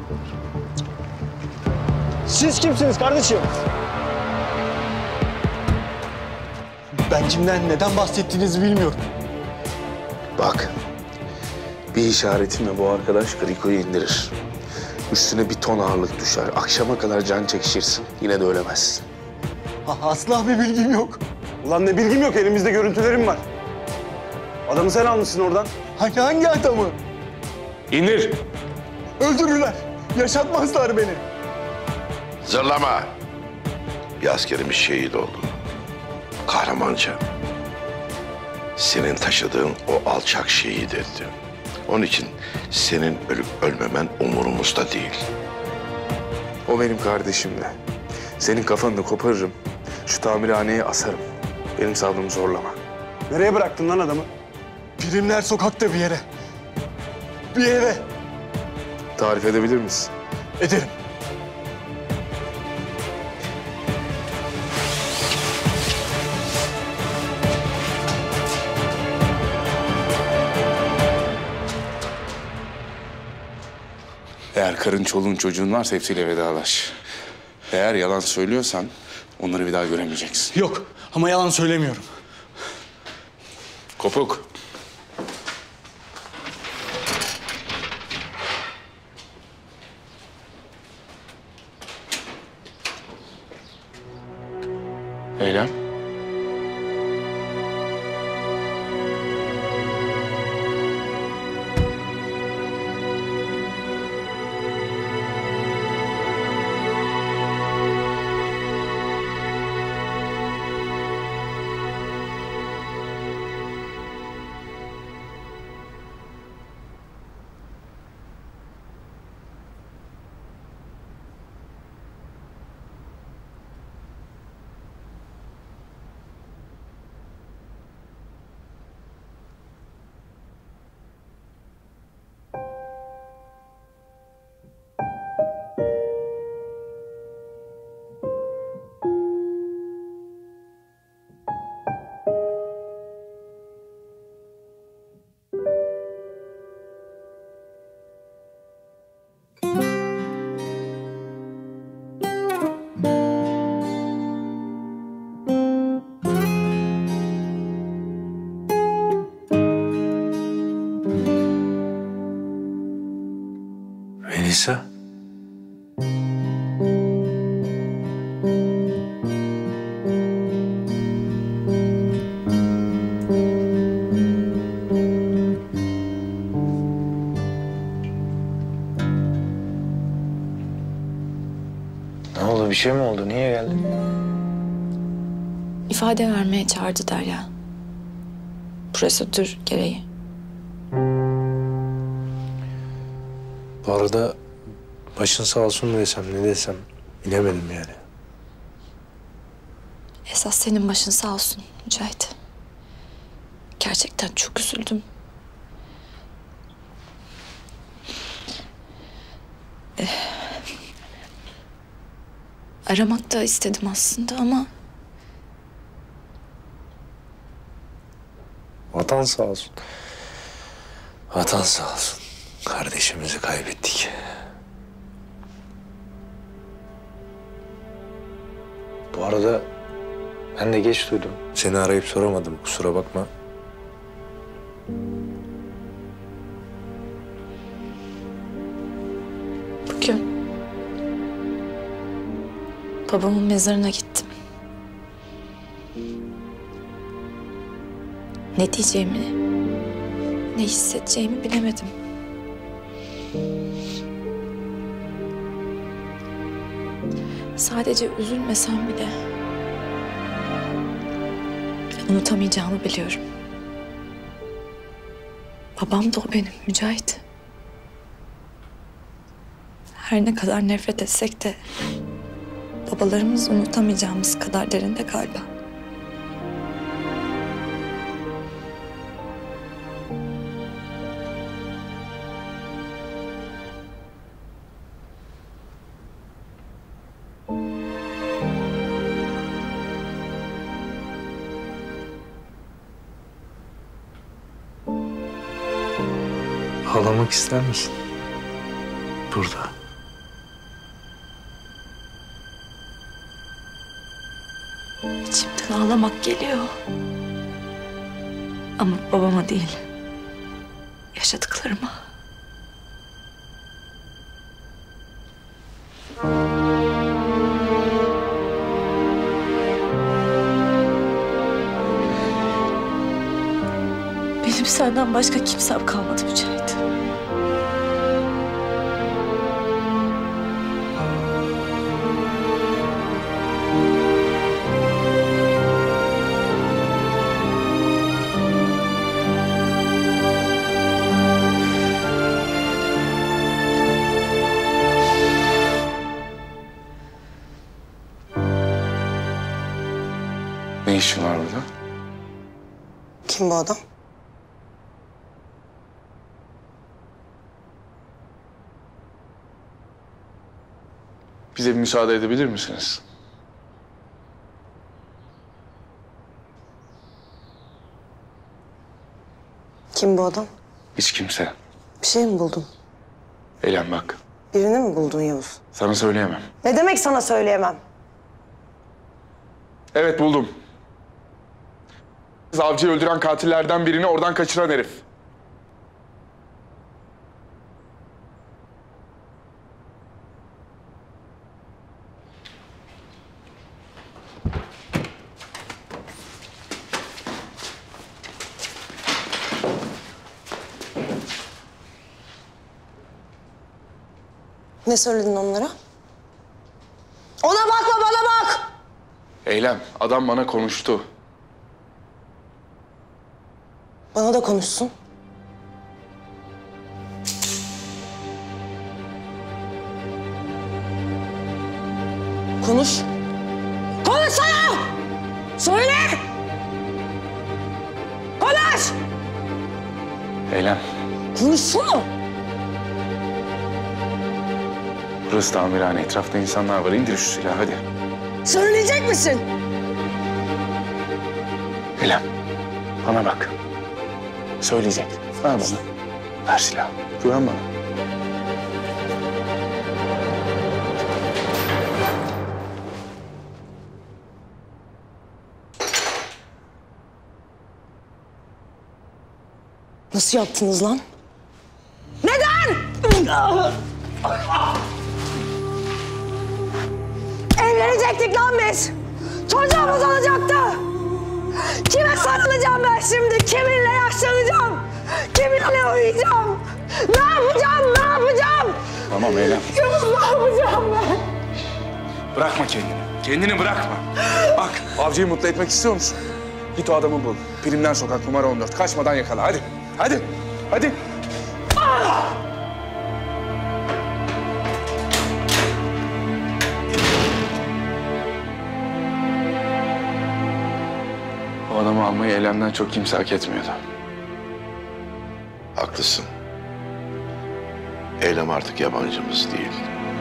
Siz kimsiniz kardeşim? Ben kimden, neden bahsettiğinizi bilmiyorum. Bak, bir işaretimle bu arkadaş Griko'yu indirir. Üstüne bir ton ağırlık düşer. Akşama kadar can çekişirsin. Yine de ölemezsin. Asla bir bilgim yok. Ulan ne bilgim yok, elimizde görüntülerim var. Adamı sen almışsın oradan. Hangi adamı? İndir. Öldürürler. Yaşatmazlar beni. Zırlama. Bir askerimiz şehit oldu. Kahramanca. Senin taşıdığın o alçak şehit etti. Onun için senin ölüp ölmemen umurumuzda değil. O benim kardeşimdi. Senin kafanı da koparırım. Şu tamirhaneye asarım. Benim sabrımı zorlama. Nereye bıraktın lan adamı? Birimler sokakta bir yere. Bir eve. Tarif edebilir misin? Ederim. Eğer karın, çoluğun, çocuğun varsa hepsiyle vedalaş. Eğer yalan söylüyorsan onları bir daha göremeyeceksin. Yok ama yalan söylemiyorum. Kopuk. Eylem. Melisa. Ne oldu? Bir şey mi oldu? Niye geldin? İfade vermeye çağırdı Derya. Prosedür gereği. Bu arada başın sağ olsun mu desem ne desem bilemedim yani. Esas senin başın sağ olsun Mücahit. Gerçekten çok üzüldüm. Aramak da istedim aslında ama... Vatan sağ olsun. Vatan sağ olsun. Kardeşimizi kaybettik. Bu arada ben de geç duydum. Seni arayıp soramadım. Kusura bakma. Bugün babamın mezarına gittim. Ne diyeceğimi, ne hissedeceğimi bilemedim. Sadece üzülmesem bile unutamayacağımı biliyorum. Babam da o benim Mücahit. Her ne kadar nefret etsek de babalarımız unutamayacağımız kadar derinde galiba. Ağlamak ister misin? Burada. İçimden ağlamak geliyor. Ama babama değil, yaşadıklarıma. Benim senden başka kimsem kalmadı Mücahit. Ne işin var burada? Kim bu adam? Bize bir müsaade edebilir misiniz? Kim bu adam? Hiç kimse. Bir şey mi buldun? Eylem bak. Birini mi buldun Yavuz? Sana söyleyemem. Ne demek sana söyleyemem? Evet buldum. Avcıyı öldüren katillerden birini oradan kaçıran herif. Ne söyledin onlara? Ona bakma, bana bak! Eylem, adam bana konuştu. Bana da konuşsun. Konuş. Konuşsana! Söyle! Konuş! Eylem, Konuşsana! burası tamirhane. Etrafta insanlar var. İndir şu silahı hadi. Söyleyecek misin? Eylem, bana bak. Söyleyecek. Ver bana. Ver silahı. Güven bana. Nasıl yaptınız lan? Neden? Evlenecektik lan biz. Çocuğumuz olacaktı. Kime sarılacağım ben şimdi? Kiminle yaşlanacağım? Kiminle uyuyacağım? Ne yapacağım? Ne yapacağım? Tamam Eylem. Yavuz, ne yapacağım ben? Bırakma kendini. Kendini bırakma. Bak, avcıyı mutlu etmek istiyor musun? Git o adamı bul. Primler Sokak numara 14. Kaçmadan yakala. Hadi. Hadi. Hadi. İntikamımı almayı eylemden çok kimse hak etmiyordu. Haklısın. Eylem artık yabancımız değil.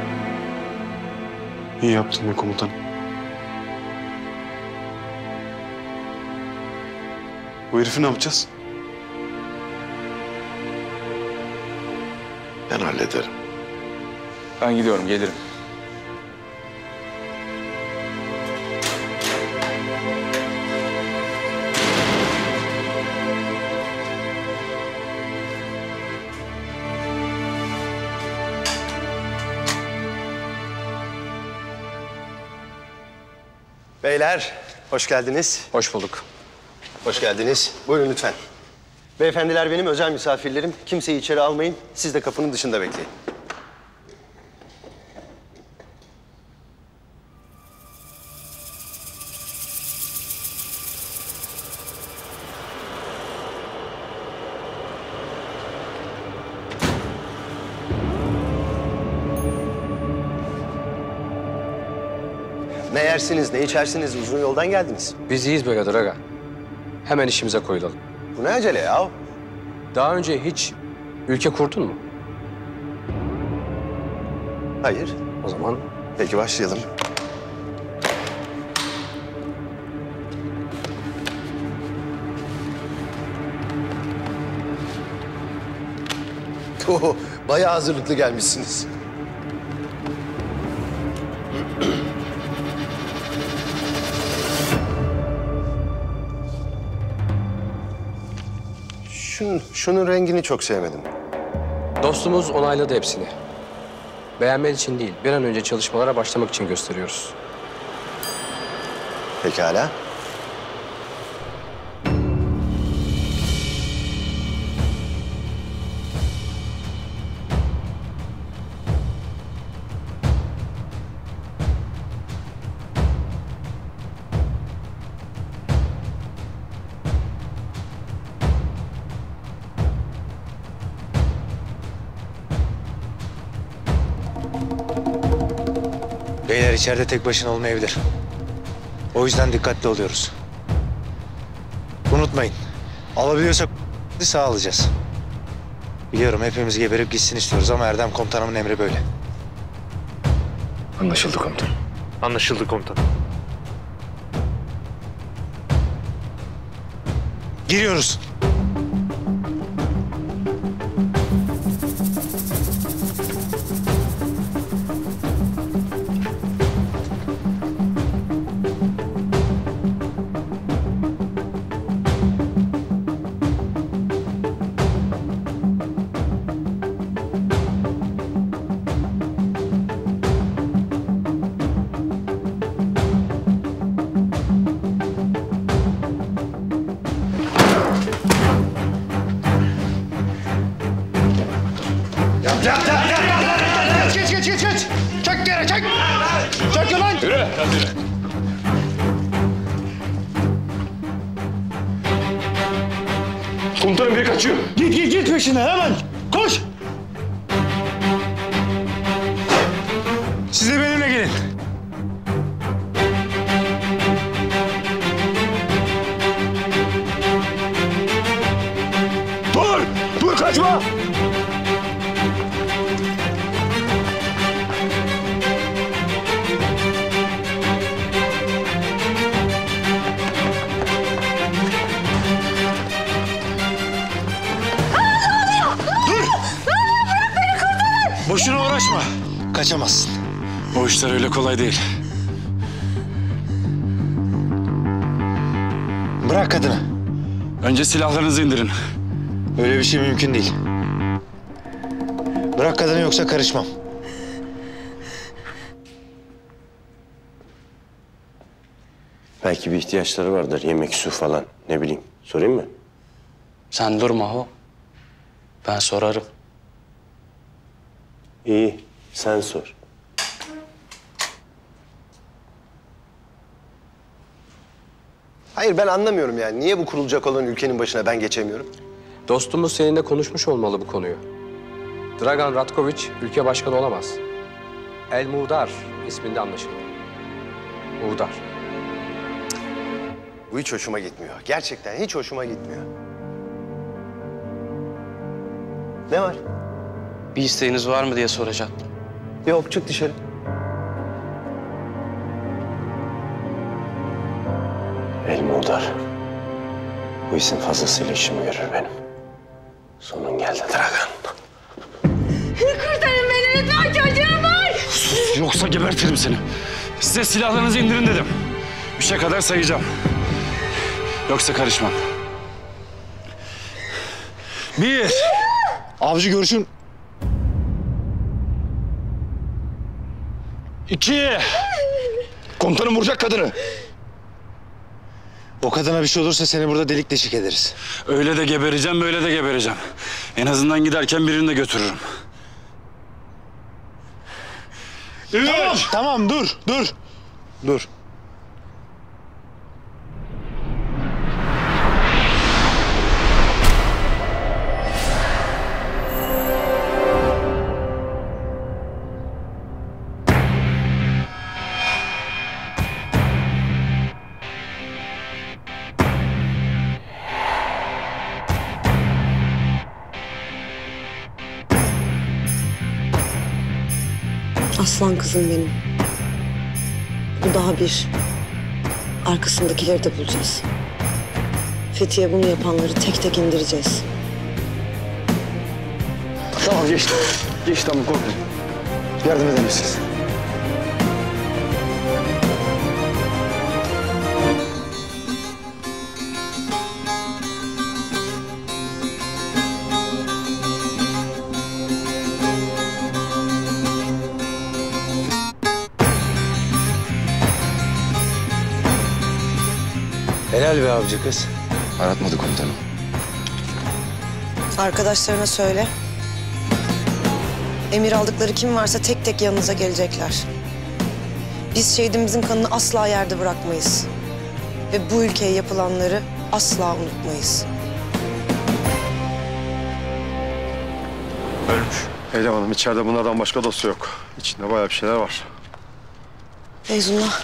İyi yaptın be komutanım. Bu herifi ne yapacağız? Ben hallederim. Ben gidiyorum, gelirim. Beyler, hoş geldiniz. Hoş bulduk. Hoş geldiniz. Buyurun lütfen. Beyefendiler benim özel misafirlerim. Kimseyi içeri almayın. Siz de kapının dışında bekleyin. Ne yersiniz, ne içersiniz? Uzun yoldan geldiniz. Biz iyiyiz böyle Draga. Hemen işimize koyulalım. Bu ne acele ya? Daha önce hiç ülke kurdun mu? Hayır. O zaman peki başlayalım. Oo, bayağı hazırlıklı gelmişsiniz. Şunun rengini çok sevmedim. dostumuz onayladı hepsini. Beğenmen için değil, bir an önce çalışmalara başlamak için gösteriyoruz. Pekala. Beyler içeride tek başına olmayabilir. O yüzden dikkatli oluyoruz. Unutmayın, alabiliyorsak sağ alacağız. Biliyorum hepimiz geberip gitsin istiyoruz ama Erdem komutanımın emri böyle. Anlaşıldı komutanım. Anlaşıldı komutanım. Giriyoruz. Geç. Çek geri, çek. Çek lan. Yürü. Komutanım biri kaçıyor. Git peşine hemen. Koş. Siz de benimle gelin. Dur kaçma. Boşuna uğraşma. Kaçamazsın. O işler öyle kolay değil. Bırak kadını. Önce silahlarınızı indirin. Öyle bir şey mümkün değil. Bırak kadını yoksa karışmam. Belki bir ihtiyaçları vardır. Yemek, su falan. Ne bileyim. Sorayım mı? Sen durma ho. Ben sorarım. İyi. Sen sor. Hayır ben anlamıyorum yani. Niye bu kurulacak olan ülkenin başına ben geçemiyorum? Dostumuz seninle konuşmuş olmalı bu konuyu. Dragan Ratkoviç ülke başkanı olamaz. El Muğdar isminde anlaşılır. Muğdar. Bu hiç hoşuma gitmiyor. Gerçekten hiç hoşuma gitmiyor. Ne var? Bir isteğiniz var mı diye soracaktım. Yok, çık dışarı. Elmudar. Bu isim fazlasıyla işimi görür benim. Sonun geldi Dragan. Kurtarın beni lütfen, çocuğum var. Yoksa gebertirim seni. Size silahlarınızı indirin dedim. 3'e kadar sayacağım. Yoksa karışmam. 1. Avcı görüşün. 2. Komutanım vuracak kadını. O kadına bir şey olursa seni burada delik deşik ederiz. Öyle de gebereceğim, böyle de gebereceğim. En azından giderken birini de götürürüm. Tamam, dur. Dur. Aslan kızım benim. Bu daha bir. Arkasındakileri de bulacağız. Fethiye bunu yapanları tek tek indireceğiz. Tamam, geçti. Geçti, tamam, korkma. Yardım eder misiniz? Helal be avcı kız. Aratmadı komutanım. Arkadaşlarına söyle. Emir aldıkları kim varsa tek tek yanınıza gelecekler. Biz şehidimizin kanını asla yerde bırakmayız. Ve bu ülkeye yapılanları asla unutmayız. Ölmüş. Eylem Hanım, içeride bunlardan başka dosya yok. İçinde bayağı bir şeyler var. Feyzullah.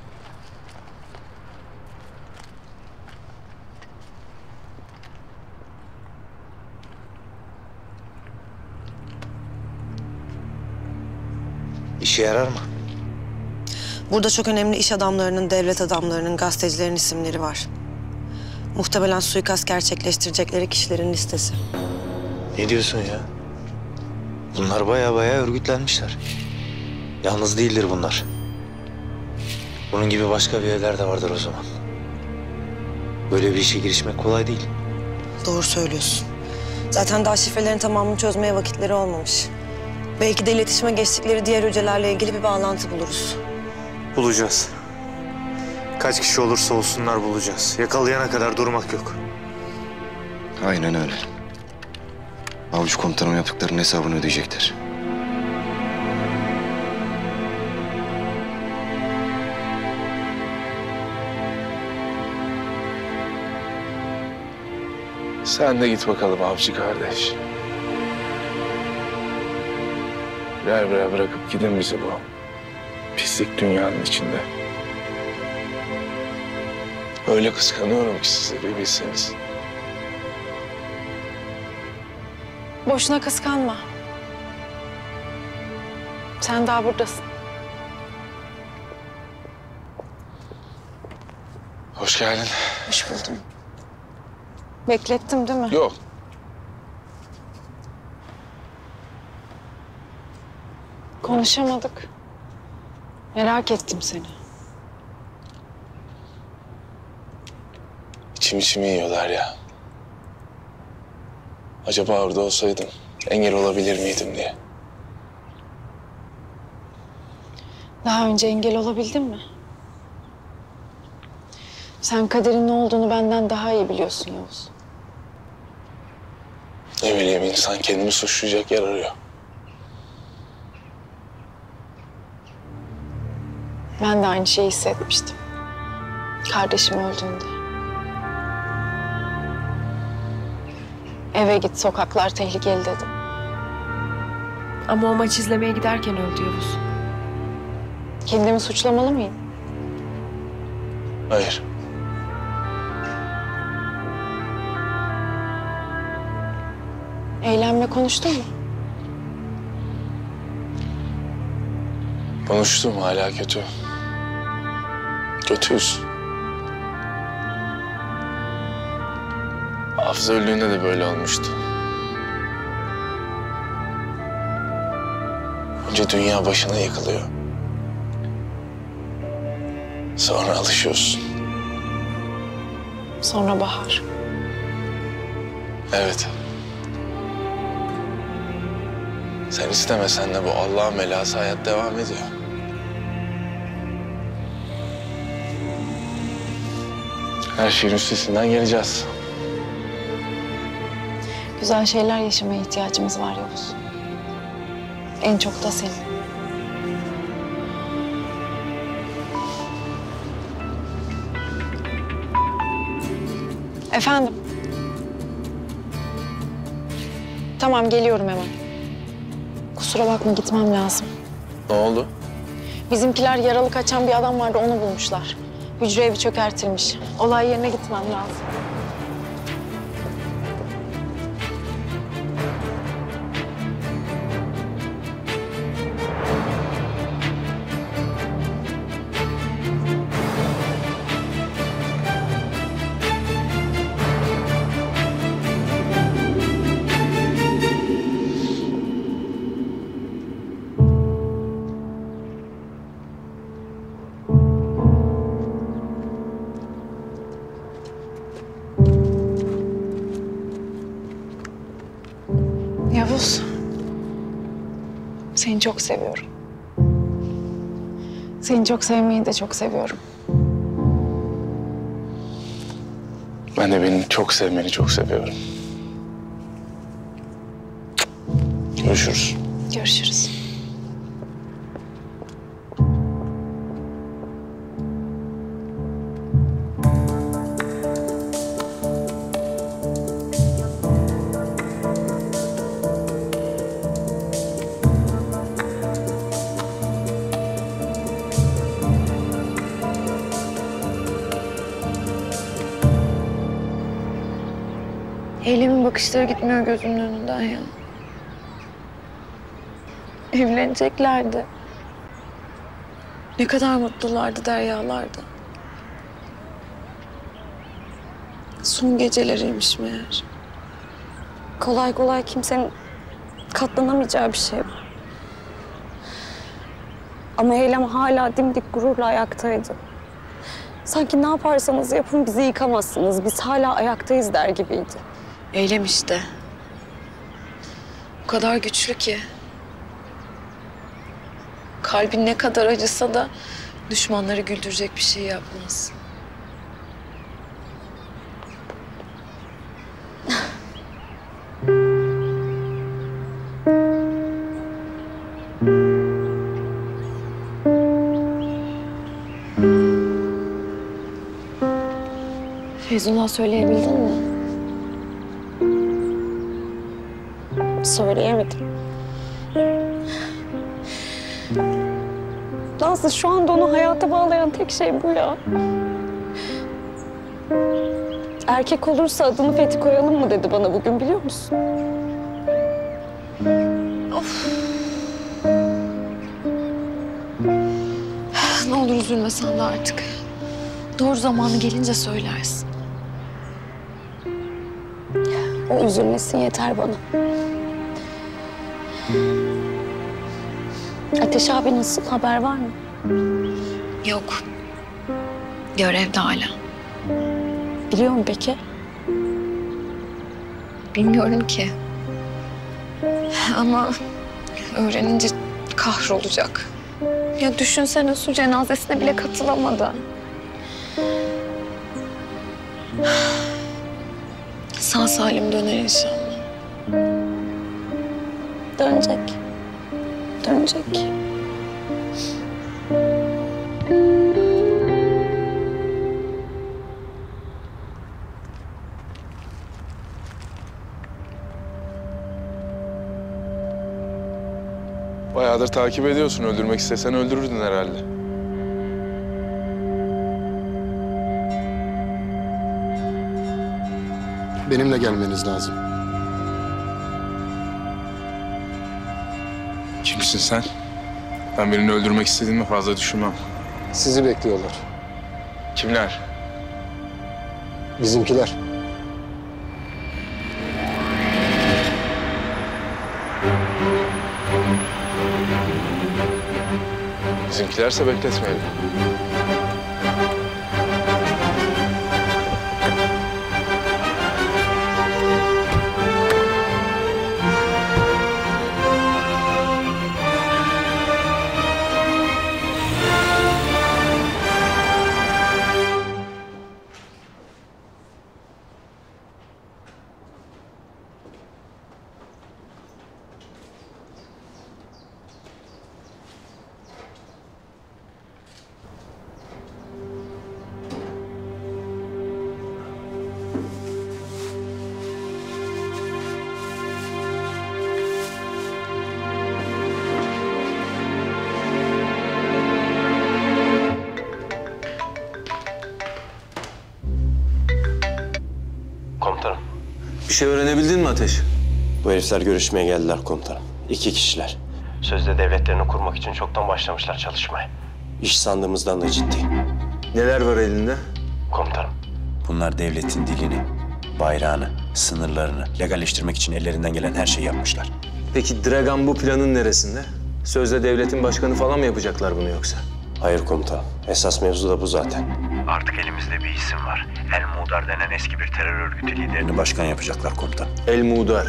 İşe yarar mı? Burada çok önemli iş adamlarının, devlet adamlarının, gazetecilerin isimleri var. Muhtemelen suikast gerçekleştirecekleri kişilerin listesi. Ne diyorsun ya? Bunlar baya örgütlenmişler. Yalnız değildir bunlar. Bunun gibi başka bir evler de vardır o zaman. Böyle bir işe girişmek kolay değil. Doğru söylüyorsun. Zaten daha şifrelerin tamamını çözmeye vakitleri olmamış. Belki de iletişime geçtikleri diğer hücrelerle ilgili bir bağlantı buluruz. Bulacağız. Kaç kişi olursa olsunlar bulacağız. Yakalayana kadar durmak yok. Aynen öyle. Avcı komutanım yaptıklarının hesabını ödeyecekler. Sen de git bakalım avcı kardeş. Ver bırakıp gidin bizi bu pislik dünyanın içinde. Öyle kıskanıyorum ki sizi, bir bilseniz. Boşuna kıskanma. Sen daha buradasın. Hoş geldin. Hoş buldum. Beklettim değil mi? Yok. Konuşamadık. Merak ettim seni. İçimi yiyorlar ya. Acaba orada olsaydım engel olabilir miydim diye. Daha önce engel olabildin mi? Sen kaderin ne olduğunu benden daha iyi biliyorsun Yavuz. Ne bileyim, insan kendini suçlayacak yer arıyor. Ben de aynı şeyi hissetmiştim. Kardeşim öldüğünde. Eve git, sokaklar tehlikeli dedim. Ama o maç izlemeye giderken öldü Yavuz. Kendimi suçlamalı mıyım? Hayır. Eylemle konuştun mu? Konuştum, hala kötü. Kötüyüz. Hafız öldüğünde de böyle olmuştu. Önce dünya başına yıkılıyor. Sonra alışıyorsun. Sonra bahar. Evet. Sen istemesen de bu Allah'ın belası hayat devam ediyor. Her şeyin üstesinden geleceğiz. Güzel şeyler yaşamaya ihtiyacımız var Yavuz. En çok da senin. Efendim? Tamam, geliyorum hemen. Kusura bakma, gitmem lazım. Ne oldu? Bizimkiler yaralı kaçan bir adam vardı, onu bulmuşlar. Hücre evi çökertilmiş. Olay yerine gitmem lazım. Yavuz, seni çok seviyorum. Seni çok sevmeyi de çok seviyorum. Ben de beni çok sevmeni çok seviyorum. Görüşürüz. Görüşürüz. Eylem'in bakışları gitmiyor gözümün önünden ya. Evleneceklerdi. Ne kadar mutlulardı, deryalardı. Son geceleriymiş meğer. Kolay kolay kimsenin katlanamayacağı bir şey bu. Ama Eylem hala dimdik gururla ayaktaydı. Sanki ne yaparsanız yapın bizi yıkamazsınız. Biz hala ayaktayız der gibiydi. Eylem işte. O kadar güçlü ki. Kalbin ne kadar acısa da düşmanları güldürecek bir şey yapmaz. Feyzullah söyleyebildin mi? Söyleyemedim. Nazlı, şu anda onu hayata bağlayan tek şey bu ya. Erkek olursa adını Fethi koyalım mı dedi bana bugün, biliyor musun? Of. Ne olur üzülme sen de artık. Doğru zamanı gelince söylersin. O üzülmesin yeter bana. Ateş abi nasıl? Haber var mı? Yok. Görevde hala. Biliyor musun peki? Bilmiyorum ki. Ama öğrenince kahrolacak. Ya düşünsene, su cenazesine bile katılamadı. Sağ salim döner inşallah. Dönecek. Dönecek. Bayağıdır takip ediyorsun. Öldürmek istesen öldürürdün herhalde. Benimle gelmeniz lazım. Kimsin sen? Ben birini öldürmek istediğimi fazla düşünmem. Sizi bekliyorlar. Kimler? Bizimkiler. Bizimkilerse bekletmeyelim. Komutanım. Bir şey öğrenebildin mi Ateş? Bu herifler görüşmeye geldiler komutanım. 2 kişiler. Sözde devletlerini kurmak için çoktan başlamışlar çalışmaya. İş sandığımızdan da ciddi. Neler var elinde? Komutanım. Bunlar devletin dilini, bayrağını, sınırlarını legalleştirmek için ellerinden gelen her şeyi yapmışlar. Peki Dragan bu planın neresinde? Sözde devletin başkanı falan mı yapacaklar bunu yoksa? Hayır komutanım. Esas mevzu da bu zaten. Artık elimizde bir isim var. El Mudar denen eski bir terör örgütü liderini başkan yapacaklar komutan. El Mudar.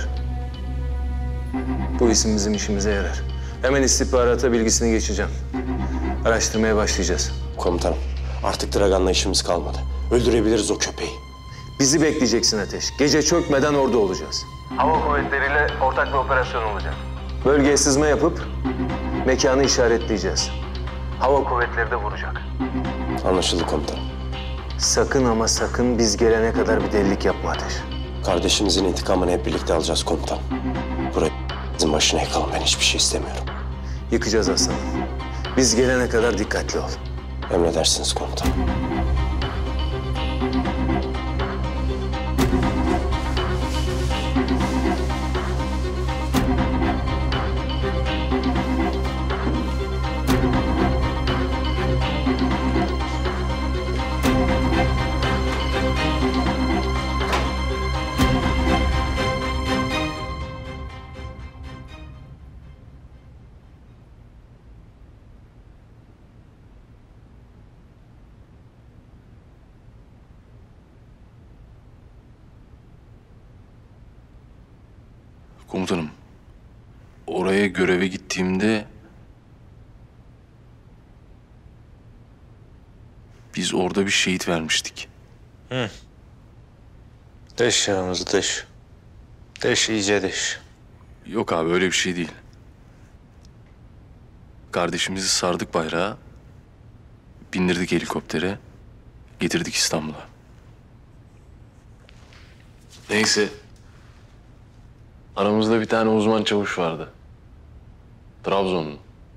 Bu isim bizim işimize yarar. Hemen istihbarata bilgisini geçeceğim. Araştırmaya başlayacağız. Komutanım, artık Dragan'la işimiz kalmadı. Öldürebiliriz o köpeği. Bizi bekleyeceksin Ateş. Gece çökmeden orada olacağız. Hava kuvvetleriyle ortak bir operasyon olacak. Bölgeye sızma yapıp mekanı işaretleyeceğiz. Hava kuvvetleri de vuracak. Anlaşıldı komutanım. Sakın ama sakın biz gelene kadar bir delilik yapma Ateş. Kardeşimizin intikamını hep birlikte alacağız komutanım. Burayı bizim başına yakalım. Ben hiçbir şey istemiyorum. Yıkacağız aslanım. Biz gelene kadar dikkatli ol. Emredersiniz komutanım. Komutanım, oraya göreve gittiğimde biz orada bir şehit vermiştik. Hı. Deş yağımızı deş. Deş iyice deş. Yok abi öyle bir şey değil. Kardeşimizi sardık bayrağa, bindirdik helikoptere, getirdik İstanbul'a. Neyse. Aramızda bir tane uzman çavuş vardı. Trabzonlu.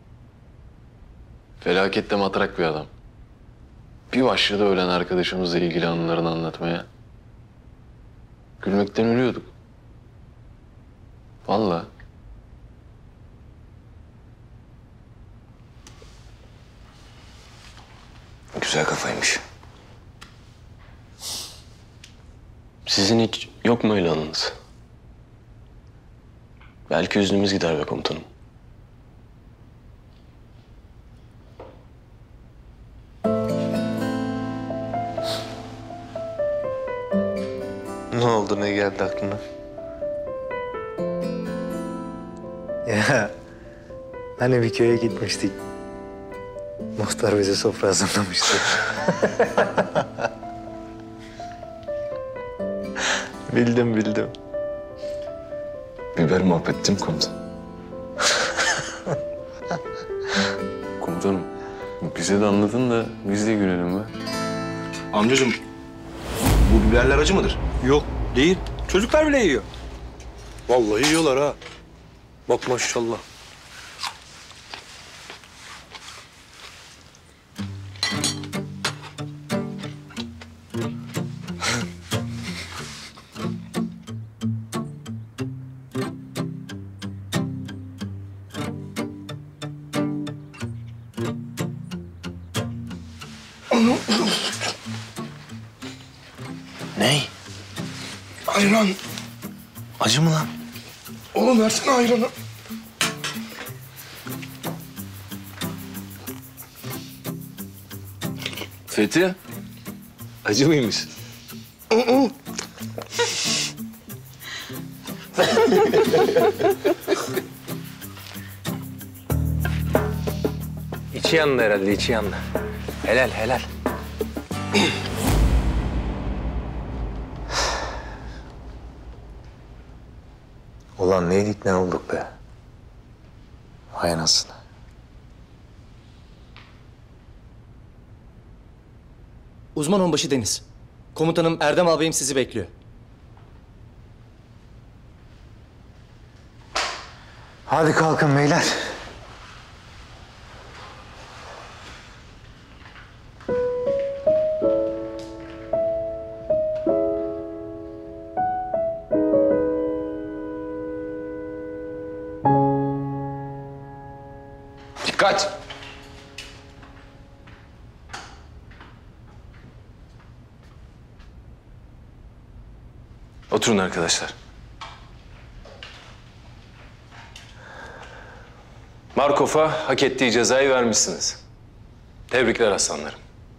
Felakette matrak bir adam. Bir başladı ölen arkadaşımızla ilgili anılarını anlatmaya. Gülmekten ölüyorduk. Vallahi. Güzel kafaymış. Sizin hiç yok mu öyle anınız? Belki yüzümüz gider be komutanım. Ne oldu, ne geldi aklına? Ya hani bir köye gitmiştik. Muhtar bize sofra hazırlamıştı. Bildim. Biber muhabbeti değil mi komutan? Komutanım, bize de anlatın da biz de gülelim be. Amcacığım, bu biberler acı mıdır? Yok, değil. Çocuklar bile yiyor. Vallahi yiyorlar ha. Bak maşallah. Ney? Ayran. Acı mı lan? Oğlum versene ayranı. Fethi. Acı mıymış? İçi yandı herhalde, içi yandı. Helal, helal. Ulan neydik ne olduk be? Vay anasını. Uzman onbaşı Deniz. Komutanım Erdem ağabeyim sizi bekliyor. Hadi kalkın beyler. Dikkat! Oturun arkadaşlar. Markov'a hak ettiği cezayı vermişsiniz. Tebrikler aslanlarım.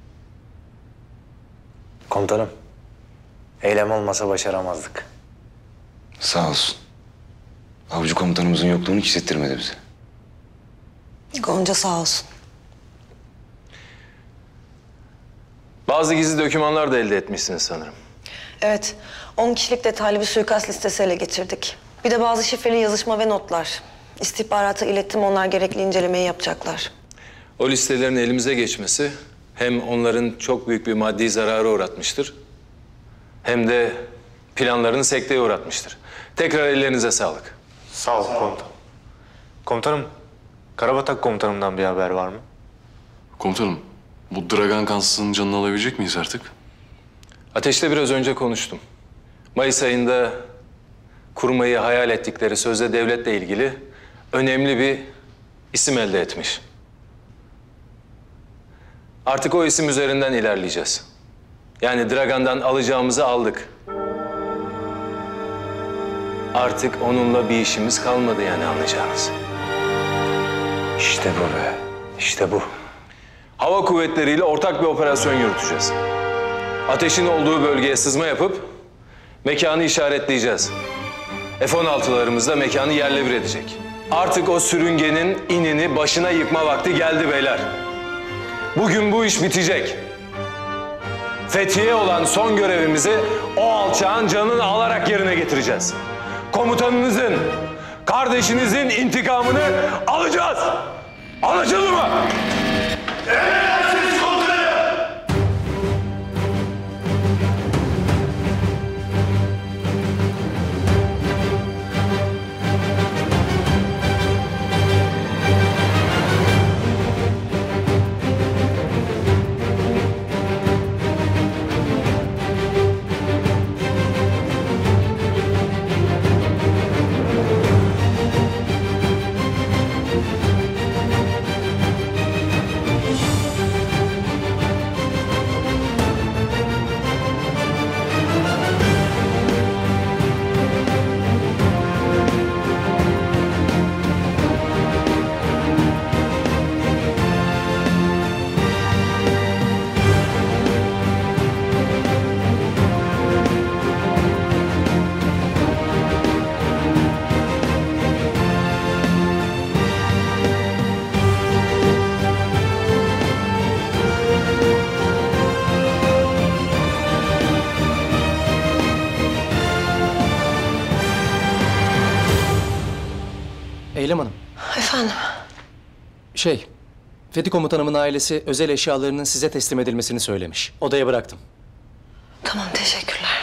Komutanım, eylem olmasa başaramazdık. Sağ olsun. Avcı komutanımızın yokluğunu hissettirmedi bize. Gonca sağ olsun. Bazı gizli dokümanlar da elde etmişsiniz sanırım. Evet, 10 kişilik detaylı bir suikast listesi ele geçirdik. Bir de bazı şifreli yazışma ve notlar. İstihbarata ilettim, onlar gerekli incelemeyi yapacaklar. O listelerin elimize geçmesi hem onların çok büyük bir maddi zararı uğratmıştır, hem de planlarını sekteye uğratmıştır. Tekrar ellerinize sağlık. Sağ ol komutanım. Komutanım, Karabatak komutanımdan bir haber var mı? Komutanım, bu Dragan kansızının canını alabilecek miyiz artık? Ateş'le biraz önce konuştum. Mayıs ayında kurmayı hayal ettikleri sözde devletle ilgili önemli bir isim elde etmiş. Artık o isim üzerinden ilerleyeceğiz. Yani Dragan'dan alacağımızı aldık. Artık onunla bir işimiz kalmadı yani anlayacağınız. İşte bu be, işte bu. Hava kuvvetleriyle ortak bir operasyon yürüteceğiz. Ateşin olduğu bölgeye sızma yapıp mekanı işaretleyeceğiz. F-16'larımız da mekanı yerle bir edecek. Artık o sürüngenin inini başına yıkma vakti geldi beyler. Bugün bu iş bitecek. Fethiye olan son görevimizi o alçağın canını alarak yerine getireceğiz. Komutanınızın, kardeşinizin intikamını alacağız. Anlaşıldı mı? Emredersiniz komutanım. Eylem Hanım. Efendim? Fethi komutanımın ailesi özel eşyalarının size teslim edilmesini söylemiş. Odaya bıraktım. Tamam, teşekkürler.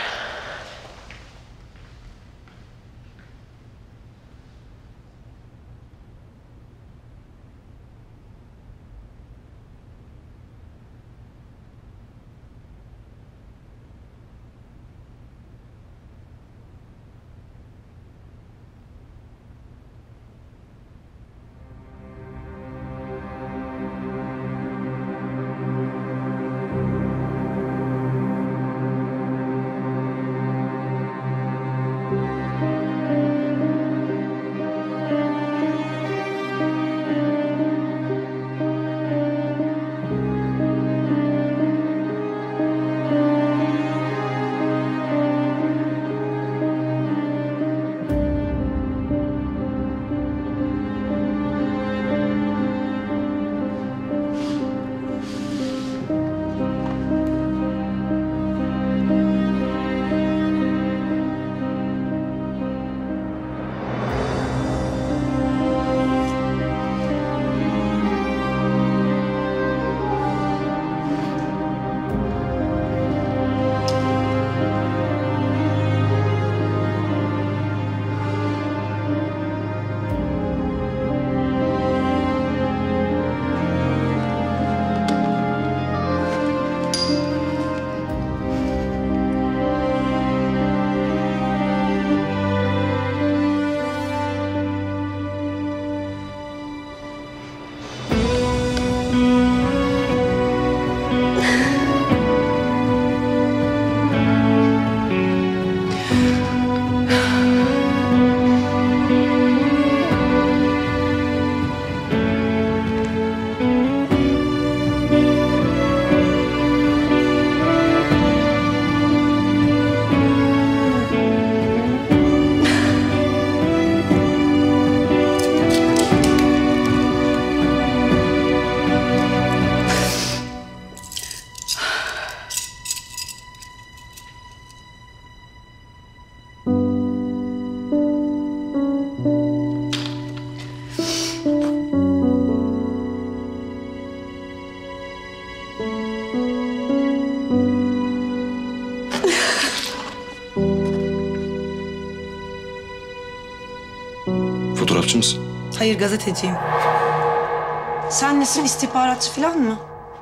Hayır, gazeteciyim. Sen nesin, istihbaratçı falan mı?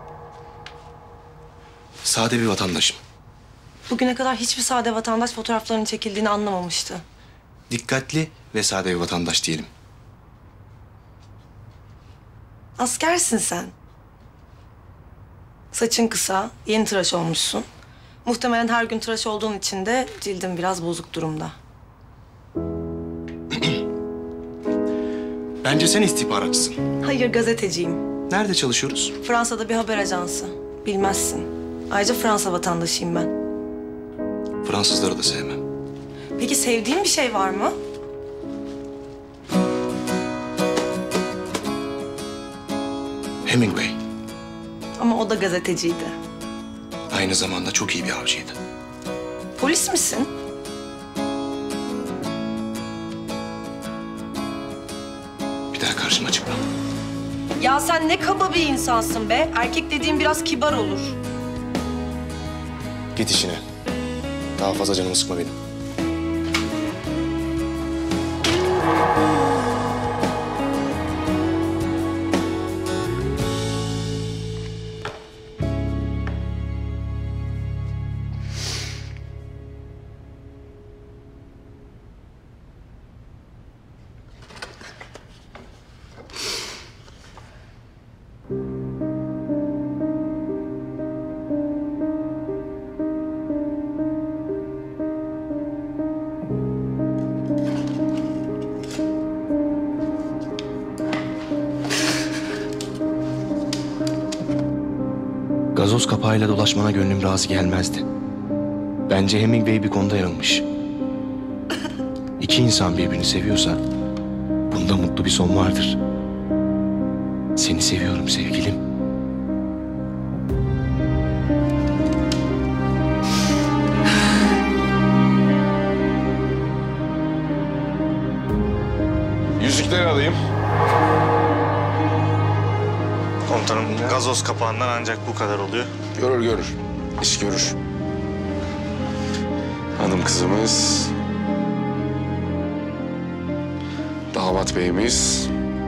Sade bir vatandaşım. Bugüne kadar hiçbir sade vatandaş fotoğraflarının çekildiğini anlamamıştı. Dikkatli ve sade bir vatandaş diyelim. Askersin sen. Saçın kısa, yeni tıraş olmuşsun. Muhtemelen her gün tıraş olduğun için de cildin biraz bozuk durumda. Bence sen istihbaratçısın. Hayır, gazeteciyim. Nerede çalışıyoruz? Fransa'da bir haber ajansı. Bilmezsin. Ayrıca Fransa vatandaşıyım ben. Fransızları da sevmem. Peki sevdiğin bir şey var mı? Hemingway. Ama o da gazeteciydi. Aynı zamanda çok iyi bir avcıydı. Polis misin? Bir daha karşıma çıkma. Ya sen ne kaba bir insansın be. Erkek dediğin biraz kibar olur. Git işine. Daha fazla canımı sıkma benim. Gazoz kapağıyla dolaşmana gönlüm razı gelmezdi. Bence Hemingway bir konuda yanılmış. İki insan birbirini seviyorsa bunda mutlu bir son vardır. Seni seviyorum sevgilim. Yüzükleri alayım. Komutanım gazoz kapağından ancak bu kadar oluyor. Görür görür. İş görür. Hanım kızımız. Damat beyimiz.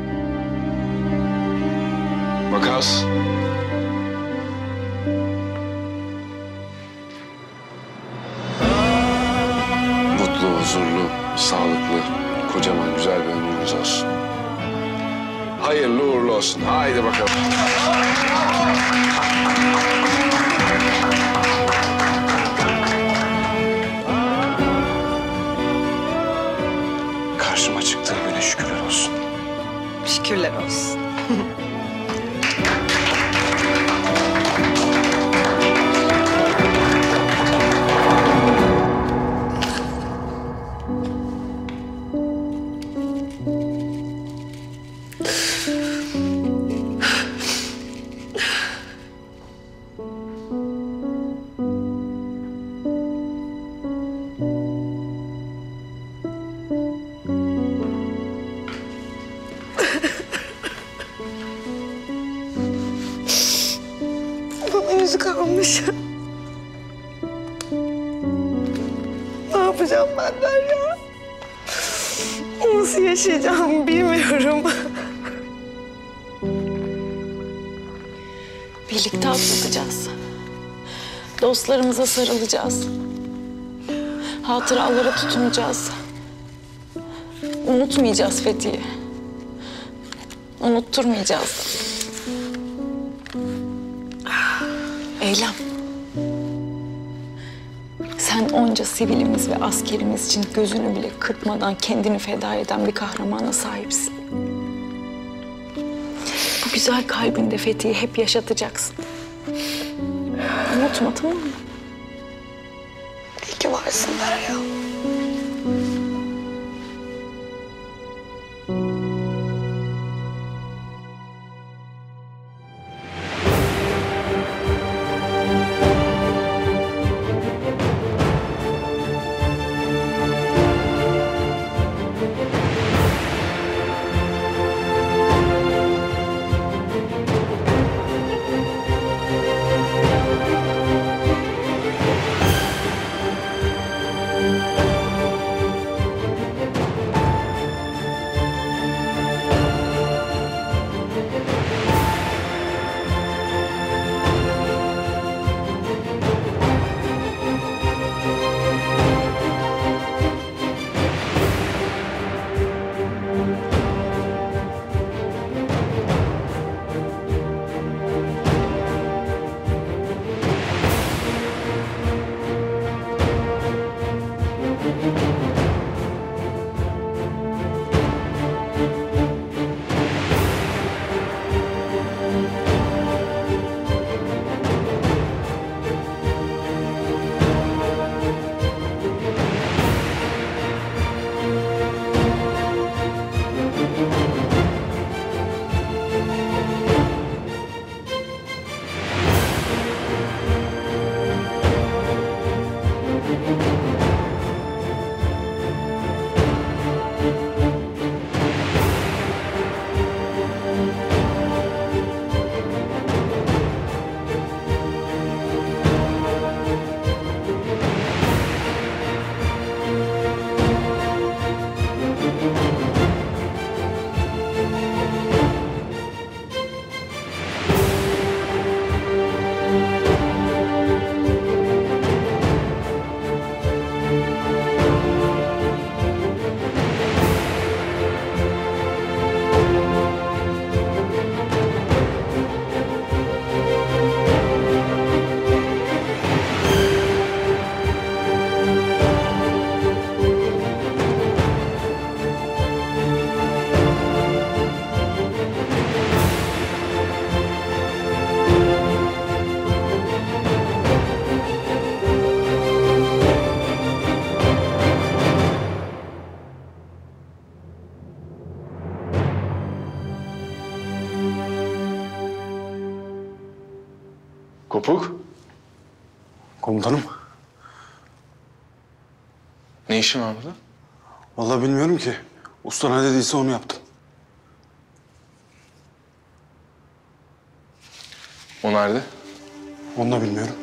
Makas. Mutlu, huzurlu, sağlıklı, kocaman güzel bir ömrünüz olsun. Hayırlı uğurlu olsun. Haydi bakalım. Karşıma çıktığın güne şükürler olsun. Şükürler olsun. Bana yüzük almış. Ne yapacağım ben Derya? Nasıl yaşayacağımı bilmiyorum. Birlikte atlatacağız. Dostlarımıza sarılacağız. Hatıralara tutunacağız. Unutmayacağız Fethi'yi. Unutturmayacağız. Eylem. Sen onca sivilimiz ve askerimiz için gözünü bile kırpmadan kendini feda eden bir kahramana sahipsin. Bu güzel kalbinde Fethi'yi hep yaşatacaksın. Unutma, tamam mı? İyi ki varsın Derya. Kopuk. Komutanım. Ne işin var burada? Vallahi bilmiyorum ki. Usta ne dediyse onu yaptım. O nerede? Onu da bilmiyorum.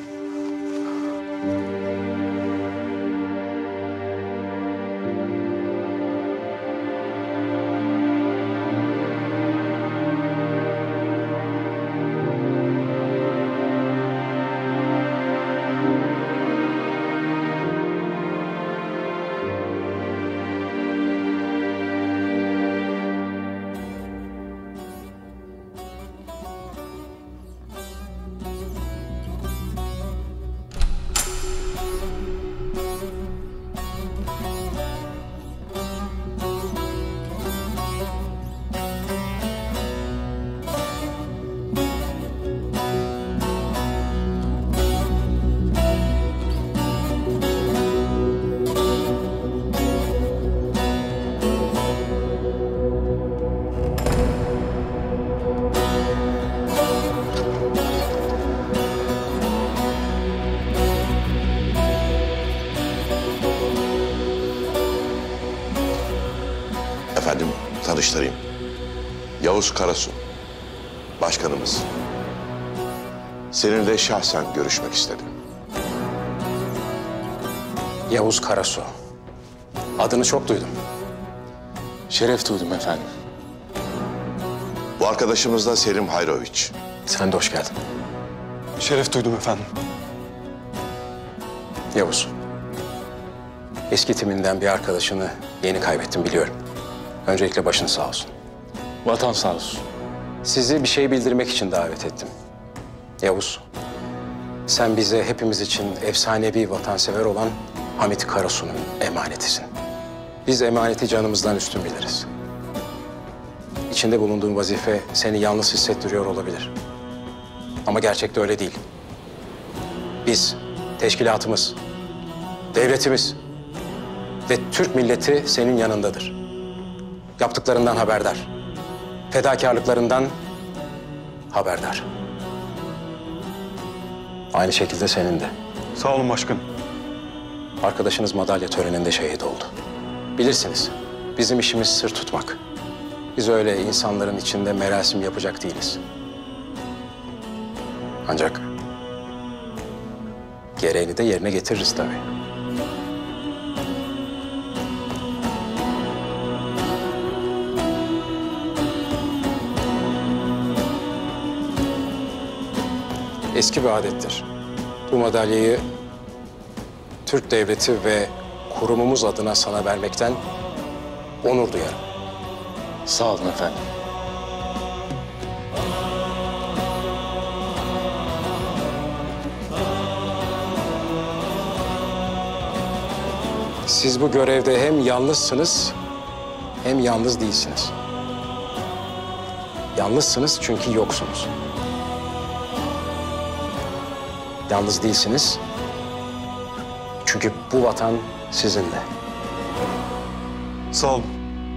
Efendim, tanıştırayım. Yavuz Karasu, başkanımız. Seninle şahsen görüşmek istedim. Yavuz Karasu. Adını çok duydum. Şeref duydum efendim. Bu arkadaşımız da Selim Hayroviç. Sen de hoş geldin. Şeref duydum efendim. Yavuz. Eski timinden bir arkadaşını yeni kaybettim biliyorum. Öncelikle başın sağ olsun. Vatan sağ olsun. Sizi bir şey bildirmek için davet ettim. Yavuz, sen bize hepimiz için efsanevi vatansever olan Hamit Karasu'nun emanetisin. Biz emaneti canımızdan üstün biliriz. İçinde bulunduğun vazife seni yalnız hissettiriyor olabilir. Ama gerçekte öyle değil. Biz, teşkilatımız, devletimiz ve Türk milleti senin yanındadır. Yaptıklarından haberdar. Fedakarlıklarından haberdar. Aynı şekilde senin de. Sağ olun başkanım. Arkadaşınız madalya töreninde şehit oldu. Bilirsiniz, bizim işimiz sır tutmak. Biz öyle insanların içinde merasim yapacak değiliz. Ancak gereğini de yerine getiririz tabii. Eski bir adettir. Bu madalyayı Türk devleti ve kurumumuz adına sana vermekten onur duyarım. Sağ olun efendim. Siz bu görevde hem yalnızsınız hem yalnız değilsiniz. Yalnızsınız çünkü yoksunuz. Yalnız değilsiniz çünkü bu vatan sizinle. Sağ olun.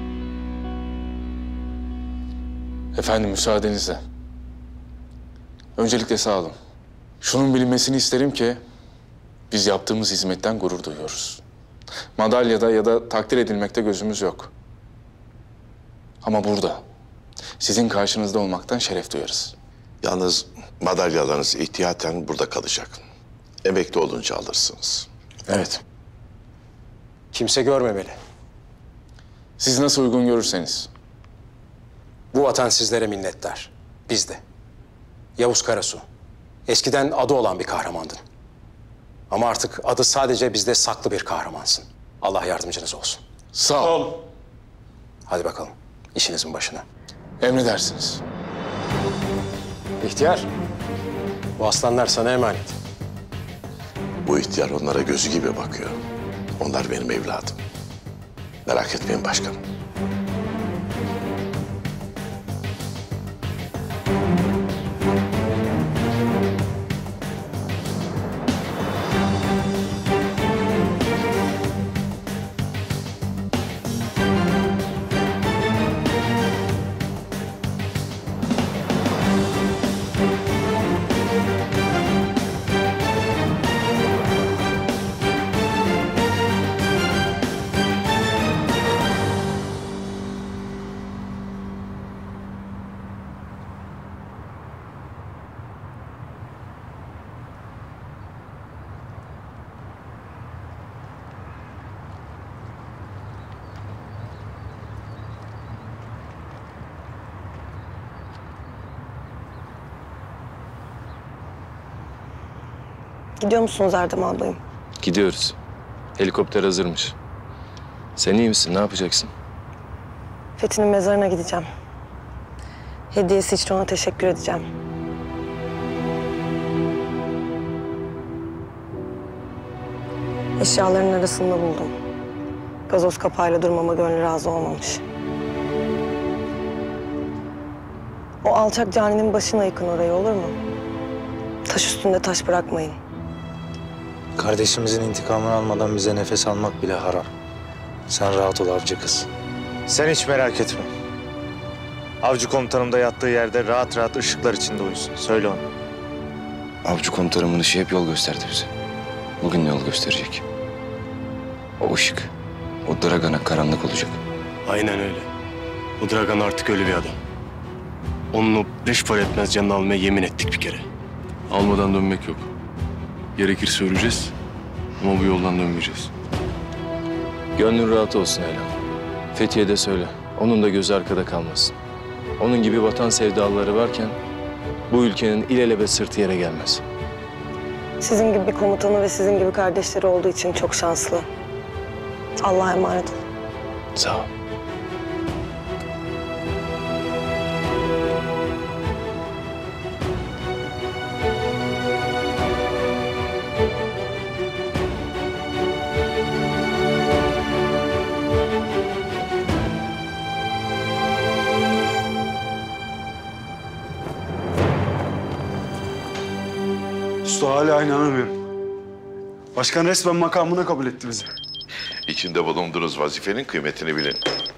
Efendim müsaadenizle. Öncelikle sağ olun. Şunun bilinmesini isterim ki biz yaptığımız hizmetten gurur duyuyoruz. Madalyada ya da takdir edilmekte gözümüz yok. Ama burada sizin karşınızda olmaktan şeref duyarız. Yalnız madalyalarınız ihtiyaten burada kalacak. Emekli olunca alırsınız. Evet. Kimse görmemeli. Siz nasıl uygun görürseniz. Bu vatan sizlere minnettar. Biz de. Yavuz Karasu. Eskiden adı olan bir kahramandın. Ama artık adı sadece bizde saklı bir kahramansın. Allah yardımcınız olsun. Sağ ol. Hadi bakalım. İşinizin başına. Emredersiniz. İhtiyar. Bu aslanlar sana emanet. Bu ihtiyar onlara gözü gibi bakıyor. Onlar benim evladım. Merak etmeyin başkanım. Gidiyor musunuz Erdem albayım? Gidiyoruz. Helikopter hazırmış. Sen iyi misin? Ne yapacaksın? Fethi'nin mezarına gideceğim. Hediyesi için ona teşekkür edeceğim. Eşyaların arasında buldum. Gazoz kapağıyla durmama gönlü razı olmamış. O alçak caninin başına yıkın orayı, olur mu? Taş üstünde taş bırakmayın. Kardeşimizin intikamını almadan bize nefes almak bile haram. Sen rahat ol avcı kız. Sen hiç merak etme. Avcı komutanım da yattığı yerde rahat rahat ışıklar içinde uyusun. Söyle ona. Avcı komutanımın ışığı hep yol gösterdi bize. Bugün yol gösterecek. O ışık, o Dragan'a karanlık olacak. Aynen öyle. O Dragan artık ölü bir adam. Onun o beş para etmez canını almaya yemin ettik bir kere. Almadan dönmek yok. Gerekirse öleceğiz ama bu yoldan dönmeyeceğiz. Gönlün rahat olsun Eylem. Fethiye'de söyle. Onun da gözü arkada kalmasın. Onun gibi vatan sevdalıları varken bu ülkenin ilelebet sırtı yere gelmez. Sizin gibi bir komutanı ve sizin gibi kardeşleri olduğu için çok şanslı. Allah'a emanet olun. Sağ ol. Usta hala inanamıyorum. Başkan resmen makamına kabul etti bizi. İçinde bulunduğunuz vazifenin kıymetini bilin.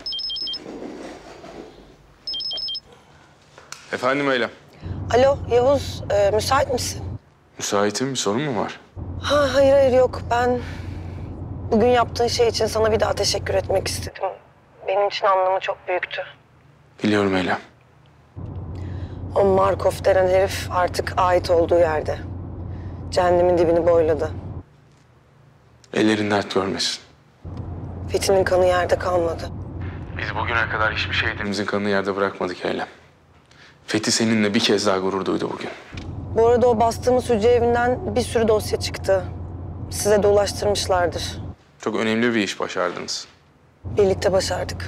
Efendim Eylem. Alo Yavuz, müsait misin? Müsaitim, bir sorun mu var? Hayır yok. Ben bugün yaptığın şey için sana bir daha teşekkür etmek istedim. Benim için anlamı çok büyüktü. Biliyorum Eylem. O Markov denen herif artık ait olduğu yerde. Cehennemin dibini boyladı. Ellerin dert görmesin. Fethi'nin kanı yerde kalmadı. Biz bugüne kadar hiçbir şeyimizin kanını yerde bırakmadık Eylem. Fethi seninle bir kez daha gurur duydu bugün. Bu arada o bastığımız hücre evinden bir sürü dosya çıktı. Size de ulaştırmışlardır. Çok önemli bir iş başardınız. Birlikte başardık.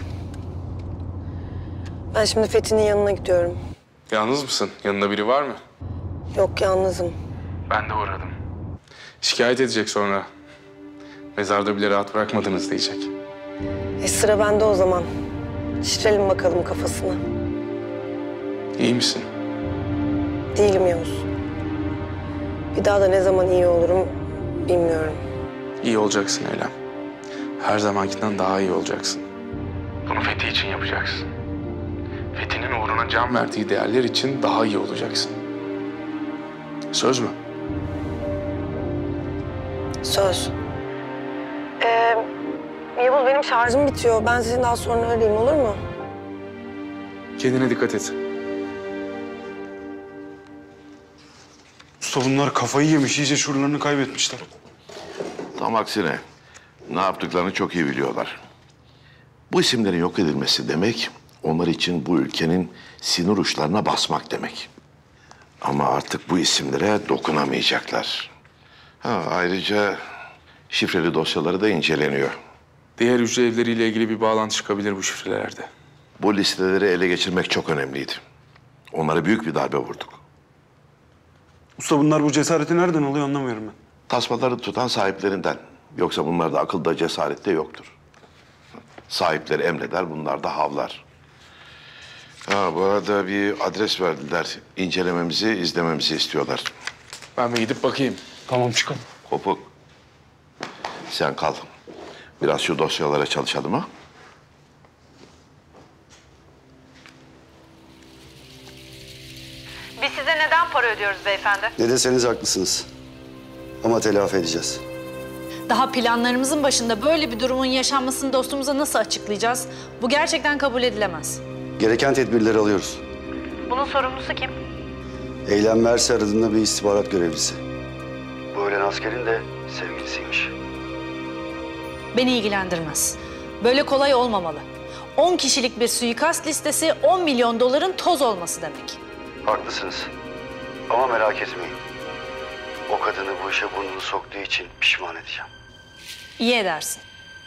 Ben şimdi Fethi'nin yanına gidiyorum. Yalnız mısın? Yanında biri var mı? Yok, yalnızım. Ben de uğradım. Şikayet edecek sonra. Mezarda bile rahat bırakmadınız diyecek. Sıra bende o zaman. Şişirelim bakalım kafasını. İyi misin? Değilim Yavuz. Bir daha da ne zaman iyi olurum bilmiyorum. İyi olacaksın Eylem. Her zamankinden daha iyi olacaksın. Bunu Fethi için yapacaksın. Fethi'nin uğruna can verdiği değerler için daha iyi olacaksın. Söz mü? Söz. Yavuz benim şarjım bitiyor. Ben sizin daha sonra arayayım, olur mu? Kendine dikkat et. Usta bunlar kafayı yemiş, iyice şuurlarını kaybetmişler. Tam aksine ne yaptıklarını çok iyi biliyorlar. Bu isimlerin yok edilmesi demek, onlar için bu ülkenin sinir uçlarına basmak demek. Ama artık bu isimlere dokunamayacaklar. Ayrıca şifreli dosyaları da inceleniyor. Diğer hücre evleriyle ilgili bir bağlantı çıkabilir bu şifrelerde. Bu listeleri ele geçirmek çok önemliydi. Onlara büyük bir darbe vurduk. Usta bunlar bu cesareti nereden alıyor anlamıyorum ben. Tasmaları tutan sahiplerinden. Yoksa bunlarda akılda cesaret de yoktur. Sahipleri emreder, bunlar da havlar. Bu arada bir adres verdiler. İncelememizi, izlememizi istiyorlar. Ben bir gidip bakayım. Tamam, çıkalım. Kopuk. Sen kal. Biraz şu dosyalara çalışalım ha. Biz size neden para ödüyoruz beyefendi? Ne deseniz haklısınız. Ama telafi edeceğiz. Daha planlarımızın başında böyle bir durumun yaşanmasını dostumuza nasıl açıklayacağız? Bu gerçekten kabul edilemez. Gereken tedbirleri alıyoruz. Bunun sorumlusu kim? Eylem Mersi adında bir istihbarat görevlisi. Bu ölen askerin de sevgilisiymiş. Beni ilgilendirmez. Böyle kolay olmamalı. 10 kişilik bir suikast listesi 10 milyon doların toz olması demek. Haklısınız. Ama merak etmeyin. O kadını bu işe burnunu soktuğu için pişman edeceğim. İyi edersin.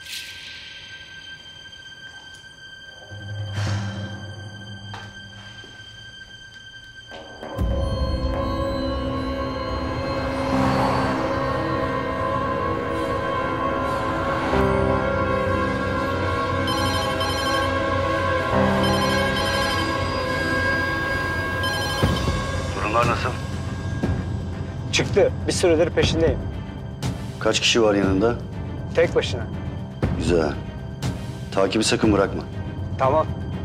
Durumlar nasıl? Çıktı. Bir süredir peşindeyim. Kaç kişi var yanında? Tek başına. Güzel. Takibi sakın bırakma. Tamam.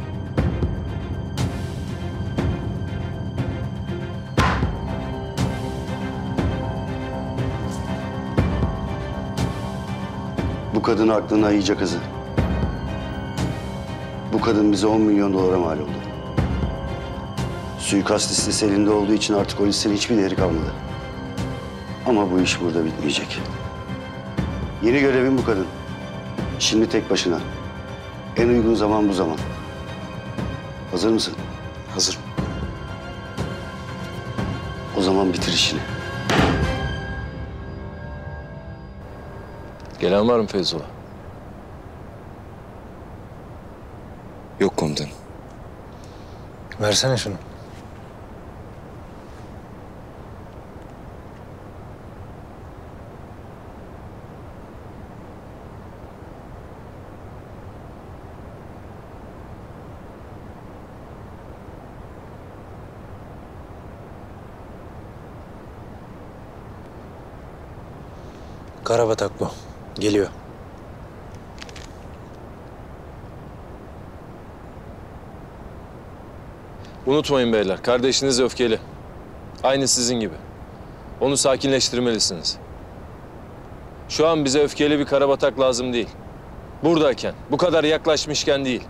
Bu kadını aklına iyice kazı. Bu kadın bize 10 milyon dolara mal oldu. Suikast listesi elinde olduğu için artık o listenin hiçbir değeri kalmadı. Ama bu iş burada bitmeyecek. Yeni görevin bu kadın. Şimdi tek başına. En uygun zaman bu zaman. Hazır mısın? Hazırım. O zaman bitir işini. Gelen var mı Feyzullah? Yok komutanım. Versene şunu. Karabatak bu. Geliyor. Unutmayın beyler, kardeşiniz öfkeli. Aynı sizin gibi. Onu sakinleştirmelisiniz. Şu an bize öfkeli bir karabatak lazım değil. Buradayken, bu kadar yaklaşmışken değil.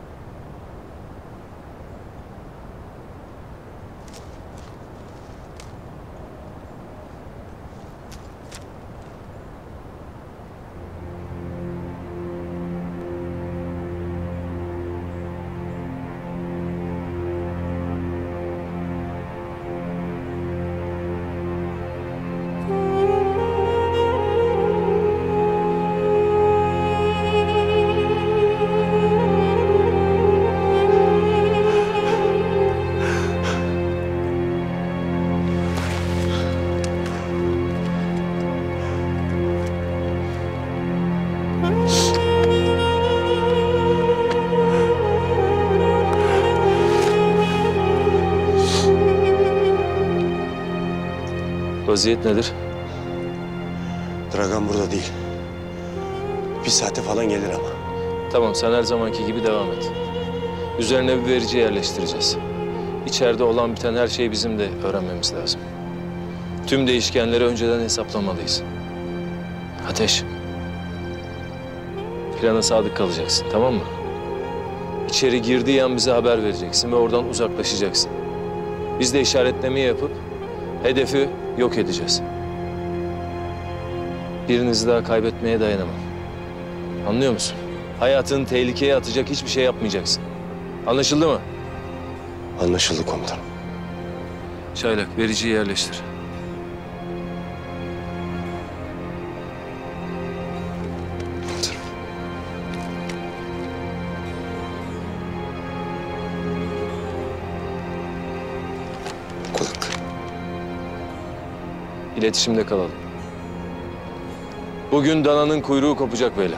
Vaziyet nedir? Dragan burada değil. Bir saate falan gelir ama. Tamam, sen her zamanki gibi devam et. Üzerine bir verici yerleştireceğiz. İçeride olan biten her şeyi bizim de öğrenmemiz lazım. Tüm değişkenleri önceden hesaplamalıyız. Ateş. Plana sadık kalacaksın, tamam mı? İçeri girdiği an bize haber vereceksin ve oradan uzaklaşacaksın. Biz de işaretlemeyi yapıp hedefi yok edeceğiz. Birinizi daha kaybetmeye dayanamam. Anlıyor musun? Hayatını tehlikeye atacak hiçbir şey yapmayacaksın. Anlaşıldı mı? Anlaşıldı komutanım. Çaylak, vericiyi yerleştir. İletişimde kalalım. Bugün dananın kuyruğu kopacak beyler.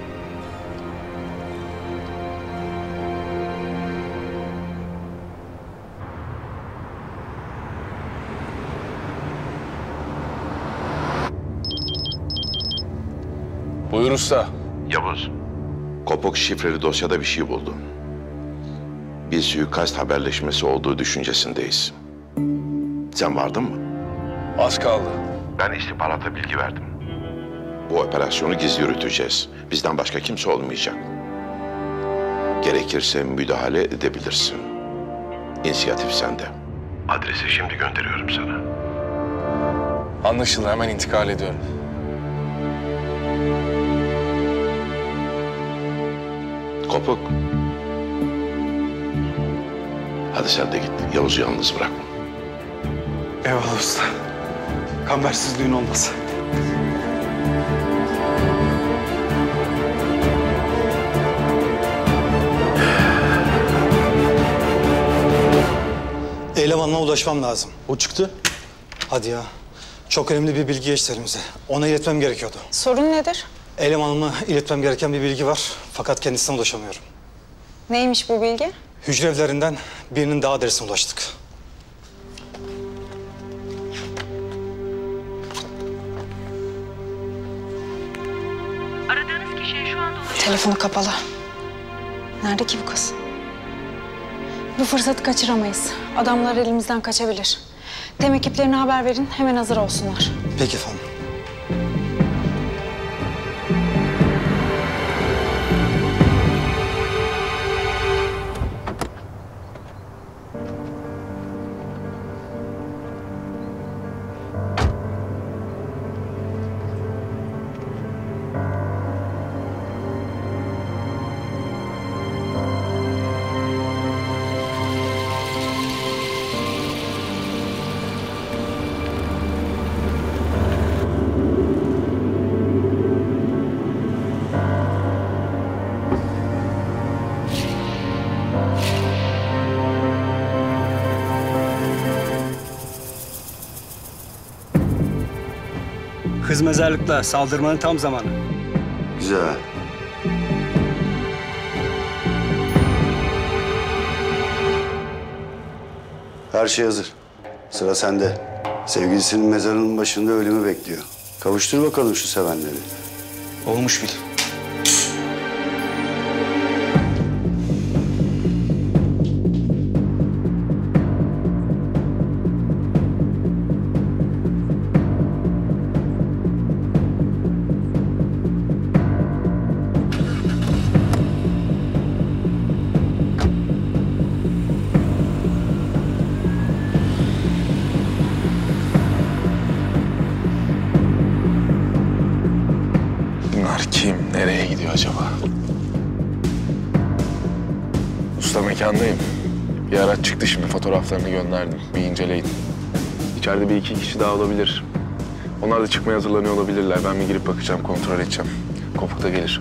Buyur usta. Yavuz, kopuk şifreli dosyada bir şey buldum. Bir suikast haberleşmesi olduğu düşüncesindeyiz. Sen vardın mı? Az kaldı. Ben istihbarata bilgi verdim. Bu operasyonu gizli yürüteceğiz. Bizden başka kimse olmayacak. Gerekirse müdahale edebilirsin. İnisiyatif sende. Adresi şimdi gönderiyorum sana. Anlaşıldı, hemen intikal ediyorum. Kopuk. Hadi sen de git. Yavuz'u yalnız bırakma. Eyvallah usta. Kambersiz düğün olmaz. Elemanına ulaşmam lazım. O çıktı. Hadi ya. Çok önemli bir bilgi geçti elimize. Ona iletmem gerekiyordu. Sorun nedir? Elemanıma iletmem gereken bir bilgi var. Fakat kendisine ulaşamıyorum. Neymiş bu bilgi? Hücre evlerinden birinin daha adresine ulaştık. Aradığınız kişiye şu anda telefonu kapalı. Nerede ki bu kız? Bu fırsatı kaçıramayız. Adamlar elimizden kaçabilir. Tem ekiplerine haber verin, hemen hazır olsunlar. Peki efendim. Kız mezarlıkla saldırmanın tam zamanı. Güzel. Her şey hazır. Sıra sende. Sevgilisinin mezarının başında ölümü bekliyor. Kavuştur bakalım şu sevenleri. Olmuş bil. Bunlar kim? Nereye gidiyor acaba? Usta mekandayım. Bir araç çıktı şimdi fotoğraflarını gönderdim. Bir inceleyin. İçeride bir iki kişi daha olabilir. Onlar da çıkmaya hazırlanıyor olabilirler. Ben bir girip bakacağım, kontrol edeceğim. Kopuk da gelir.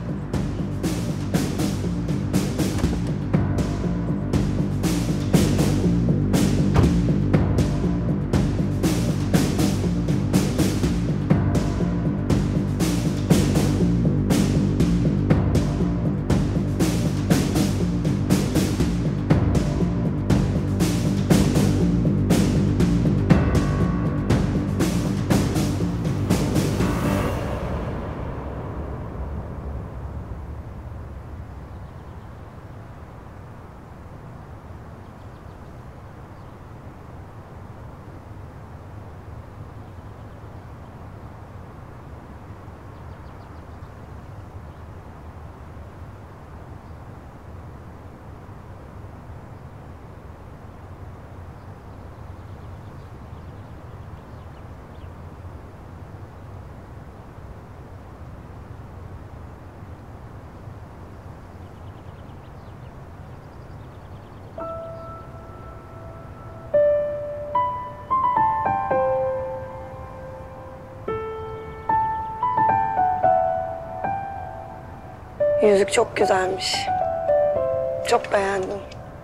Yüzük çok güzelmiş. Çok beğendim.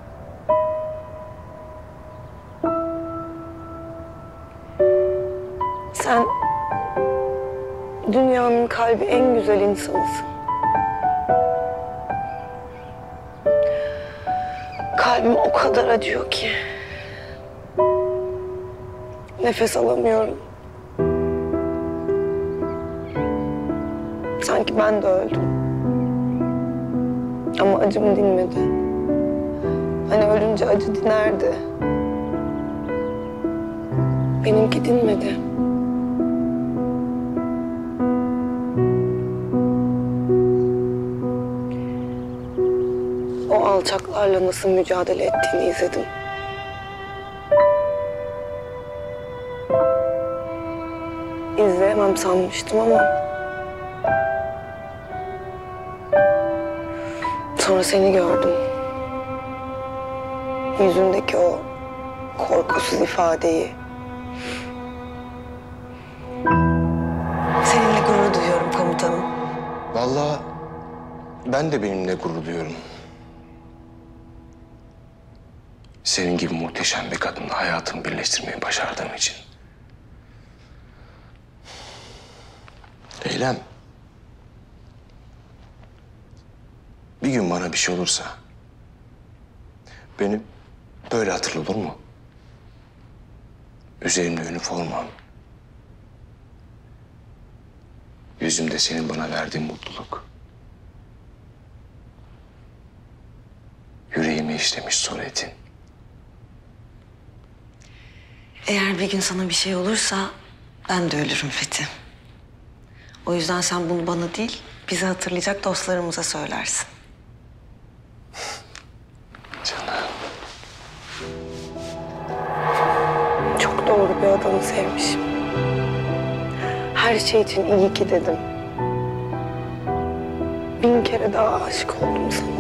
Sen dünyanın kalbi en güzel insanısın. Kalbim o kadar acıyor ki. Nefes alamıyorum. Sanki ben de öldüm. Ama acım dinmedi. Hani ölünce acı dinerdi. Benimki dinmedi. O alçaklarla nasıl mücadele ettiğini izledim. İzleyemem sanmıştım ama... Sonra seni gördüm. Yüzündeki o korkusuz ifadeyi. komutanım. Vallahi ben de benimle gurur duyuyorum. Senin gibi muhteşem bir kadınla hayatımı birleştirmeyi başardığım için. Eylem. Bir gün bana bir şey olursa beni böyle hatırla, olur mu? Üzerimde üniformam. Yüzümde senin bana verdiğin mutluluk. Yüreğime işlemiş suretin. Eğer bir gün sana bir şey olursa ben de ölürüm Fethi. O yüzden sen bunu bana değil, bizi hatırlayacak dostlarımıza söylersin. Canım. Çok doğru bir adamı sevmişim. Her şey için iyi ki dedim. 1000 kere daha aşık oldum sana.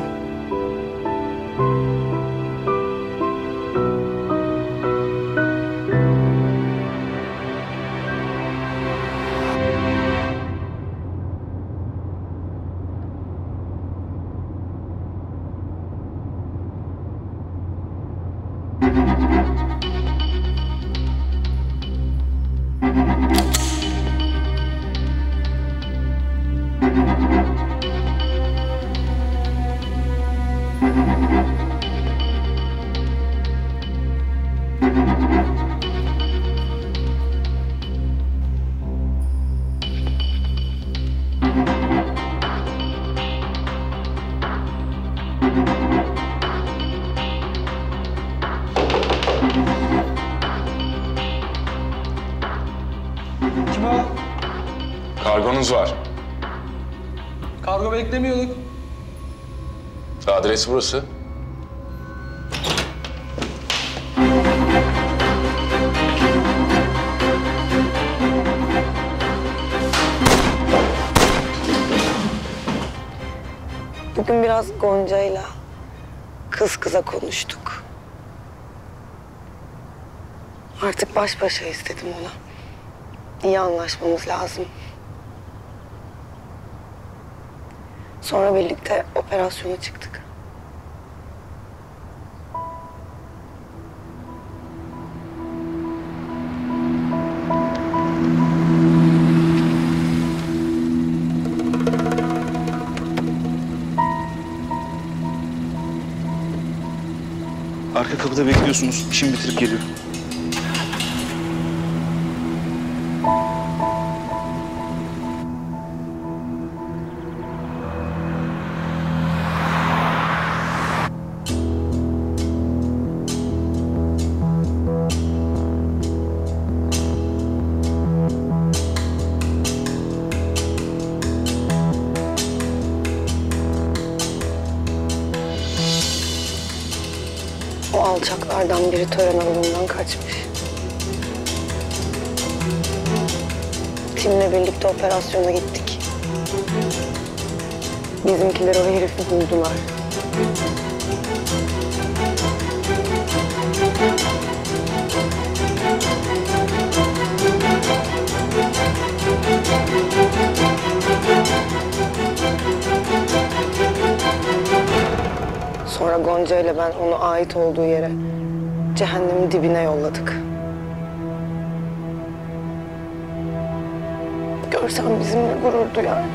Kim o? Kargonuz var. Kargo beklemiyorduk. Adres burası. Bugün biraz Gonca'yla kız kıza konuştuk. Artık baş başayız dedim ona. İyi anlaşmamız lazım. Sonra birlikte operasyona çıktık. Arka kapıda bekliyorsunuz. İşimi bitirip geliyor. O alçaklardan biri tören alanından kaçmış. Tim'le birlikte operasyona gittik. Bizimkiler o herifi buldular. Sonra Gonca ile ben onu ait olduğu yere, cehennemin dibine yolladık. Görsem bizimle gurur duyardı.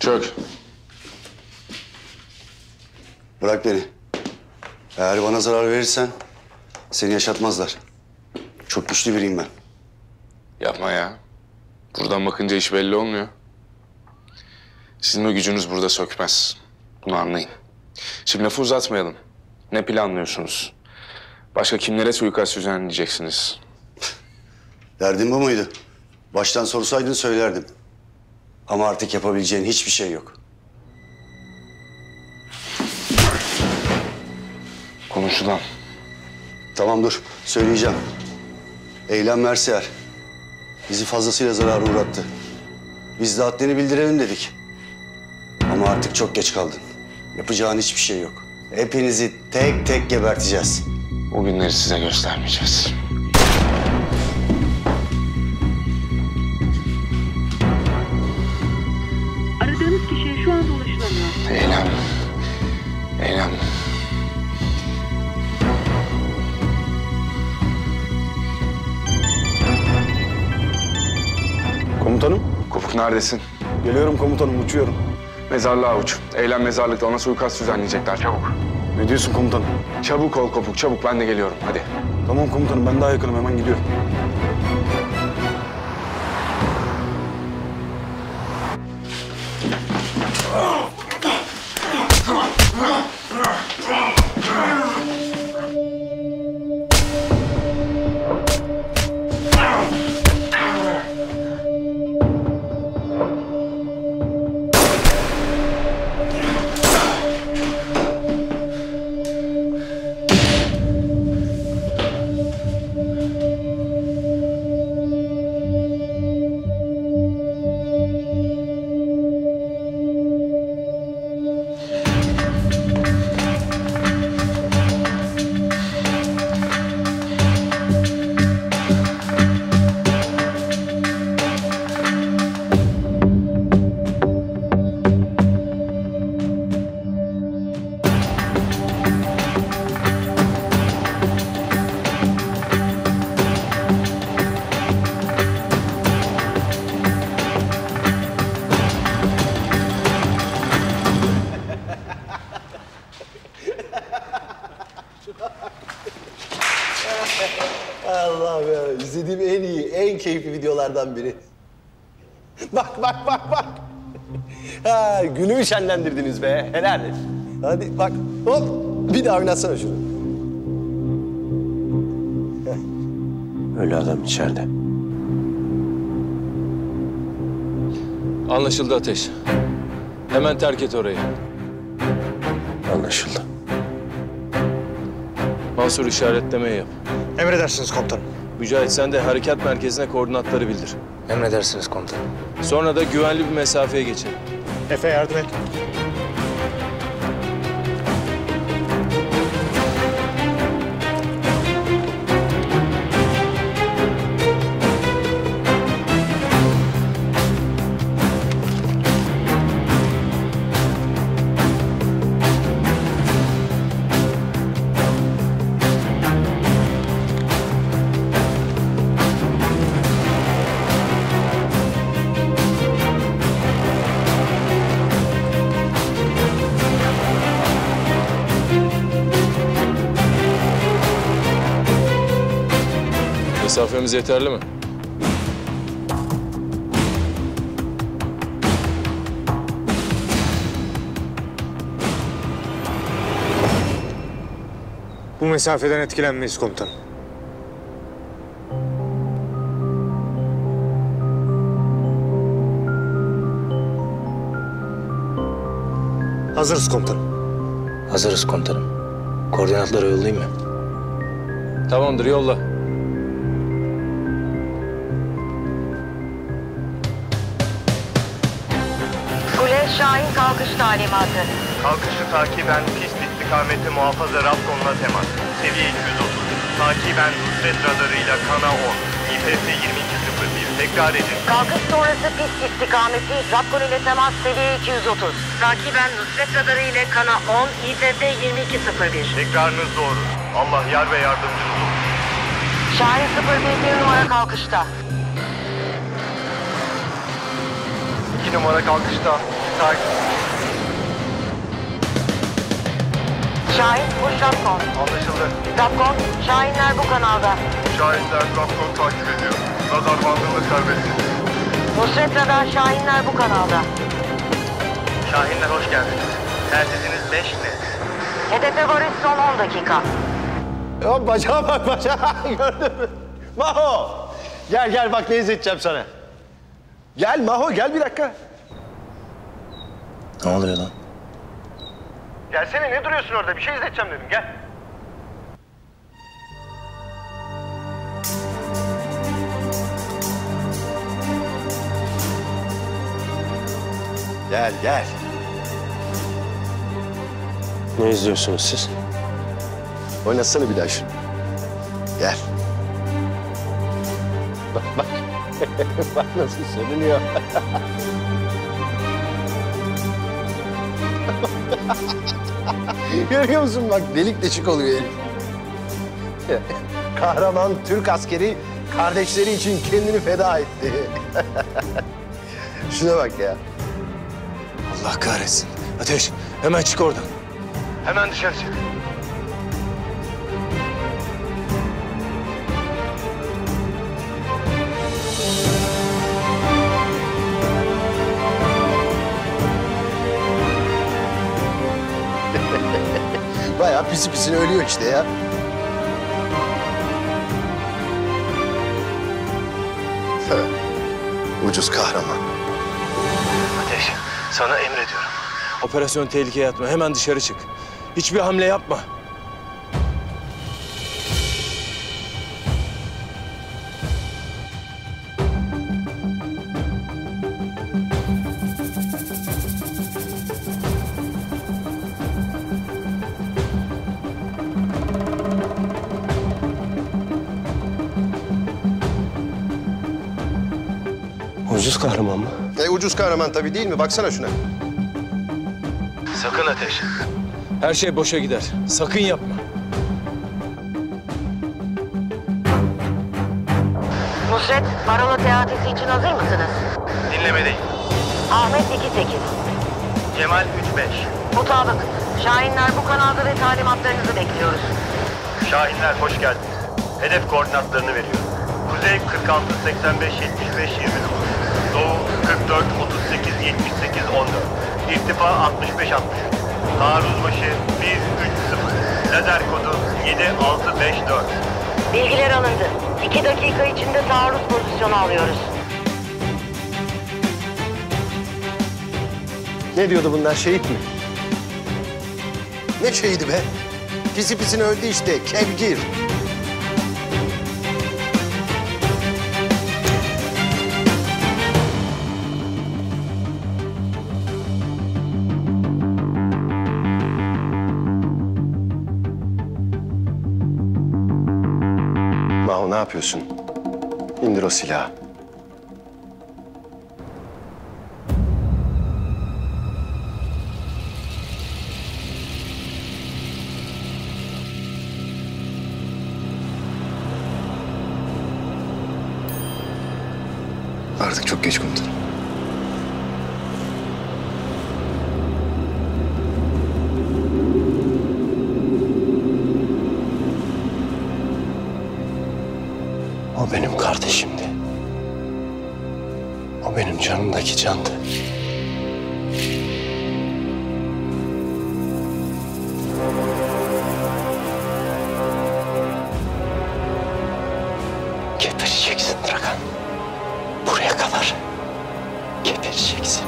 Çök. Bırak beni. Eğer bana zarar verirsen seni yaşatmazlar. Çok güçlü biriyim ben. Yapma ya. Buradan bakınca hiç belli olmuyor. Sizin o gücünüz burada sökmez. Bunu anlayın. Şimdi lafı uzatmayalım. Ne planlıyorsunuz? Başka kimlere suikast düzenleyeceksiniz? Derdin bu muydu? Baştan sorsaydın söylerdim. Ama artık yapabileceğin hiçbir şey yok. Konuşulan. Tamam dur, söyleyeceğim. Eylem Mersiyer bizi fazlasıyla zarara uğrattı. Biz de haddini bildirelim dedik. Ama artık çok geç kaldın. Yapacağın hiçbir şey yok. Hepinizi tek tek geberteceğiz. O günleri size göstermeyeceğiz. Aradığınız kişiye şu anda ulaşılamıyor. Eylem. Eylem. Komutanım. Kopuk neredesin? Geliyorum komutanım, uçuyorum. Mezarlığa uç. Eylem mezarlıkta, ona suikast düzenleyecekler. Çabuk. Ne diyorsun komutanım? Çabuk ol Kopuk, çabuk. Ben de geliyorum. Hadi. Tamam komutanım, ben daha yakınım. Hemen gidiyorum. Allah'ım ya, izlediğim en iyi, en keyifli videolardan biri. Bak, bak, bak, bak. Ha, günümü şenlendirdiniz be, helal et. Hadi bak, hop, bir daha oynatsana şunu. Öyle adam içeride. Anlaşıldı Ateş. Hemen terk et orayı. Anlaşıldı. Mansur işaretlemeyi yap. Emredersiniz komutanım. Mücahit sen de harekat merkezine koordinatları bildir. Emredersiniz komutanım. Sonra da güvenli bir mesafeye geçelim. Efe yardım et. Mesafemiz yeterli mi? Bu mesafeden etkilenmeyiz komutanım. Hazırız komutanım. Hazırız komutanım. Koordinatları yollayayım mı? Tamamdır, yolla. Kule Şahin kalkış talimatı. Kalkışı takiben pist istikameti muhafaza raf konuna temas. Seviye 230. Takiben Nusret radarıyla Kana 10. İPS 2201. Tekrar edin. Kalkış sonrası pist istikameti Rapkon ile temas seviye 230. Takiben Nusret radarı ile Kana 10. İPS 2201. Tekrarınız doğru. Allah yar ve yardımcınız olsun. Şahin 01 numara kalkışta. 2 numara kalkışta. Şahin, bu Rapkon. Anlaşıldı. Rapkon, Şahinler bu kanalda. Şahinler Rapkon takip ediyor. Radar bandında serbest. Nusret Radar, Şahinler bu kanalda. Şahinler hoş geldiniz. Telsiziniz 5 net. Hedefe varış son 10 dakika. Ya bacağa bak bacağa. Gördün mü? Maho. Gel gel bak ne izleteceğim sana. Gel Maho gel bir dakika. Ne oluyor lan? Gelsene ne duruyorsun orada? Bir şey izleteceğim dedim. Gel. Gel gel. Ne izliyorsunuz siz? Oynatsana bir daha şunu. Gel. Bak bak. Bak nasıl sönünüyor. Görüyor musun bak delik deşik oluyor herif. Kahraman Türk askeri kardeşleri için kendini feda etti. Şuna bak ya. Allah kahretsin. Ateş, hemen çık oradan. Hemen dışarı çık. Bayağı pisi pisine ölüyor işte ya. Ucuz kahraman. Ateş, sana emrediyorum. Operasyon tehlikeye atma. Hemen dışarı çık. Hiçbir hamle yapma. Ucuz kahraman mı? Ucuz kahraman tabii değil mi? Baksana şuna. Sakın Ateş. Her şey boşa gider. Sakın yapma. Nusret, parola teatisi için hazır mısınız? Dinlemedeyim. Ahmet 2-8. Cemal 3-5. Mutabık. Şahinler bu kanalda ve talimatlarınızı bekliyoruz. Şahinler hoş geldiniz. Hedef koordinatlarını veriyor. Kuzey 46 85 75 29. Doğu 44 38 78 14. İrtifa 65 63. Taarruz başı 130. Lazer kodu 7654. Bilgiler alındı. 2 dakika içinde taarruz pozisyonu alıyoruz. Ne diyordu bunlar? Şehit mi? Ne şehidi be? Pisi pisine öldü işte. Kevgir. Maho ne yapıyorsun? İndir o silahı. Artık çok geç komutanım. O benim kardeşimdi. O benim canımdaki candı. Gebereceksin Dragan. Buraya kadar. Gebereceksin.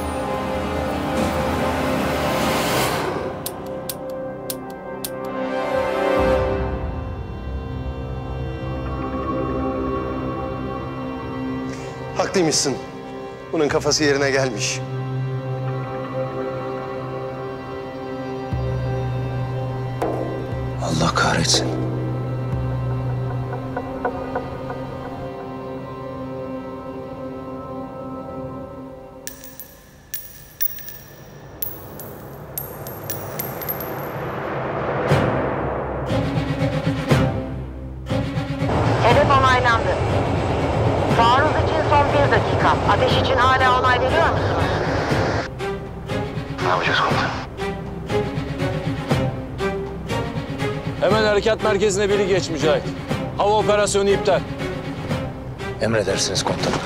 Haklıymışsın. Bunun kafası yerine gelmiş. Allah kahretsin. Hedef onaylandı. Taarruz için son 1 dakika. Ateş için hala onay veriyor musunuz? Ne yapacağız komutanım? Hemen harekat merkezine biri geç Mücahit. Hava operasyonu iptal. Emredersiniz komutanım.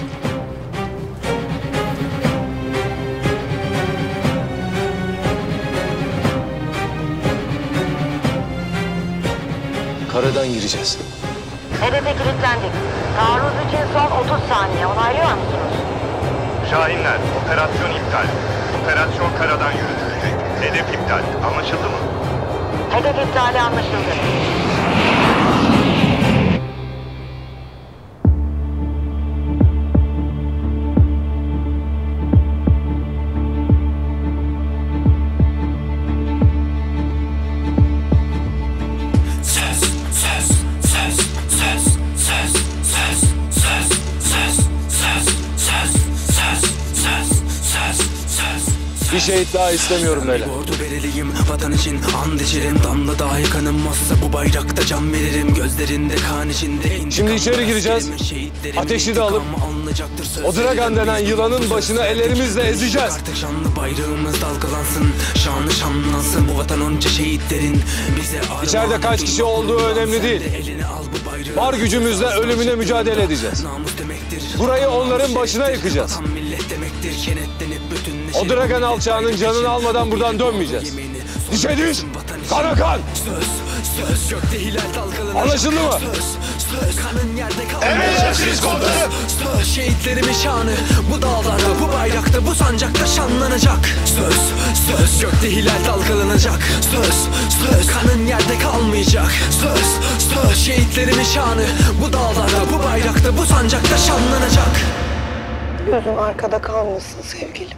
Karadan gireceğiz. Hedefe kilitlendik. Taarruz için son 30 saniye. Onaylıyor musunuz? Şahinler, operasyon iptal. Operasyon karadan yürütülecek. Hedef iptal. Anlaşıldı mı? Hedef iptali anlaşıldı. Bir şehit daha istemiyorum beyler. Ordu bereliyim vatan için and içerim. Damla dahi kanınmazsa bu bayrakta can veririm. Gözlerinde kan içinde. Şimdi içeri gireceğiz. Ateşi de alıp o Dragan denen yılanın başına ellerimizle ezeceğiz. Artık şanlı bayrağımız dalgalansın. Şanlı şanlansın bu vatan onca şehitlerin. Bize İçeride kaç kişi olduğu önemli değil. Var gücümüzle ölümüne mücadele edeceğiz. Burayı onların başına yıkacağız. O Dragan alçağının canını almadan buradan dönmeyeceğiz. Dişe diş, kana kan. Söz gökte hilal dalgalanacak. Anlaşıldı mı? Söz kanın yerde kalmayacak. Emredersiniz komutanım. Söz şehitlerimin şanı bu dağlarda, bu bayrakta, bu sancakta şanlanacak. Söz gökte hilal dalgalanacak. Söz kanın yerde kalmayacak. Söz şehitlerimin şanı bu dağlarda, bu bayrakta, bu sancakta şanlanacak. Gözün arkada kalmasın sevgilim.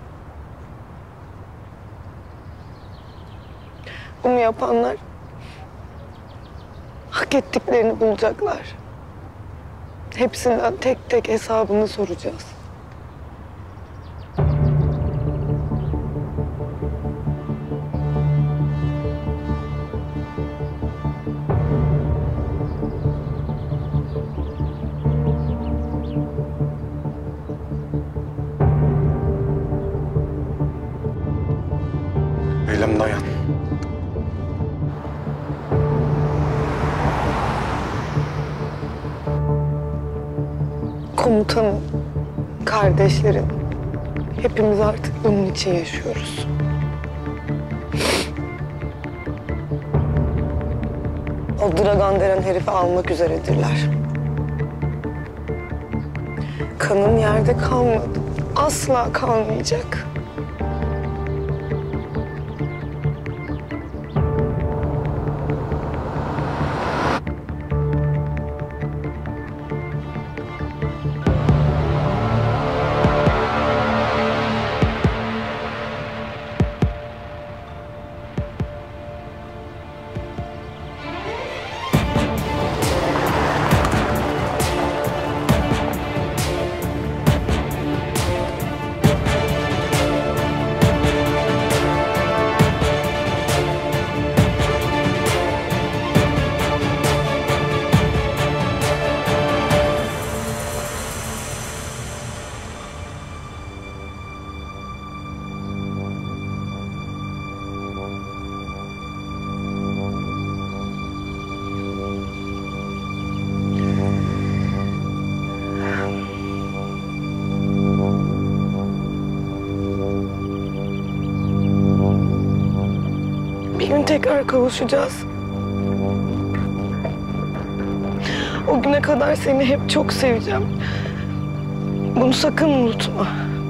Bunu yapanlar hak ettiklerini bulacaklar. Hepsinden tek tek hesabını soracağız. Eylem dayan. Komutanım, kardeşlerim, hepimiz artık bunun için yaşıyoruz. O Dragan denen herifi almak üzeredirler. Kanın yerde kalmadı. Asla kalmayacak. Bir gün tekrar kavuşacağız. O güne kadar seni hep çok seveceğim. Bunu sakın unutma.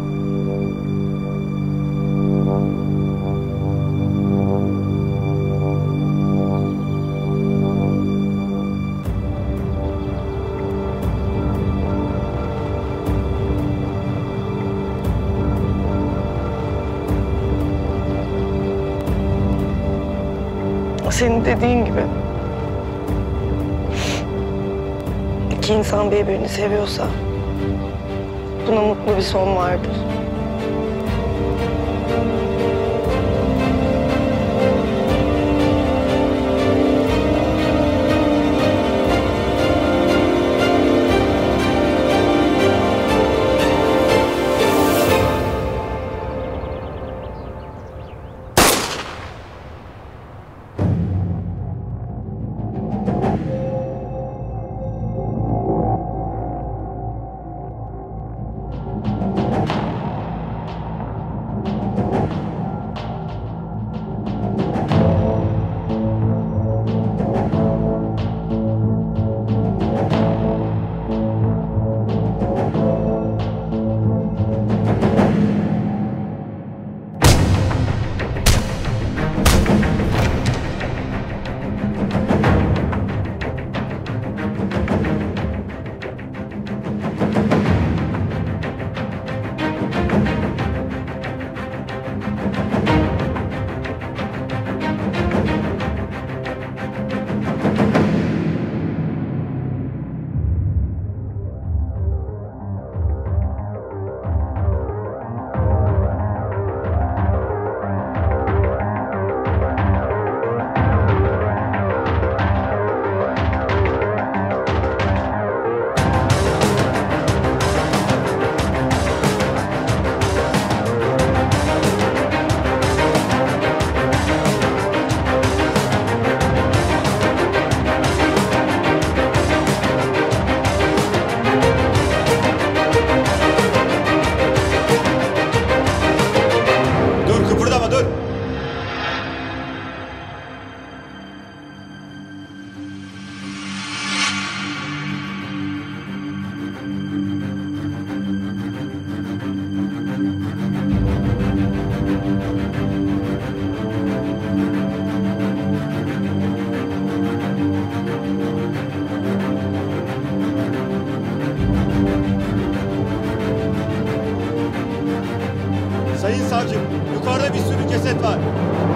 Senin dediğin gibi iki insan birbirini seviyorsa buna mutlu bir son vardır. ceset var.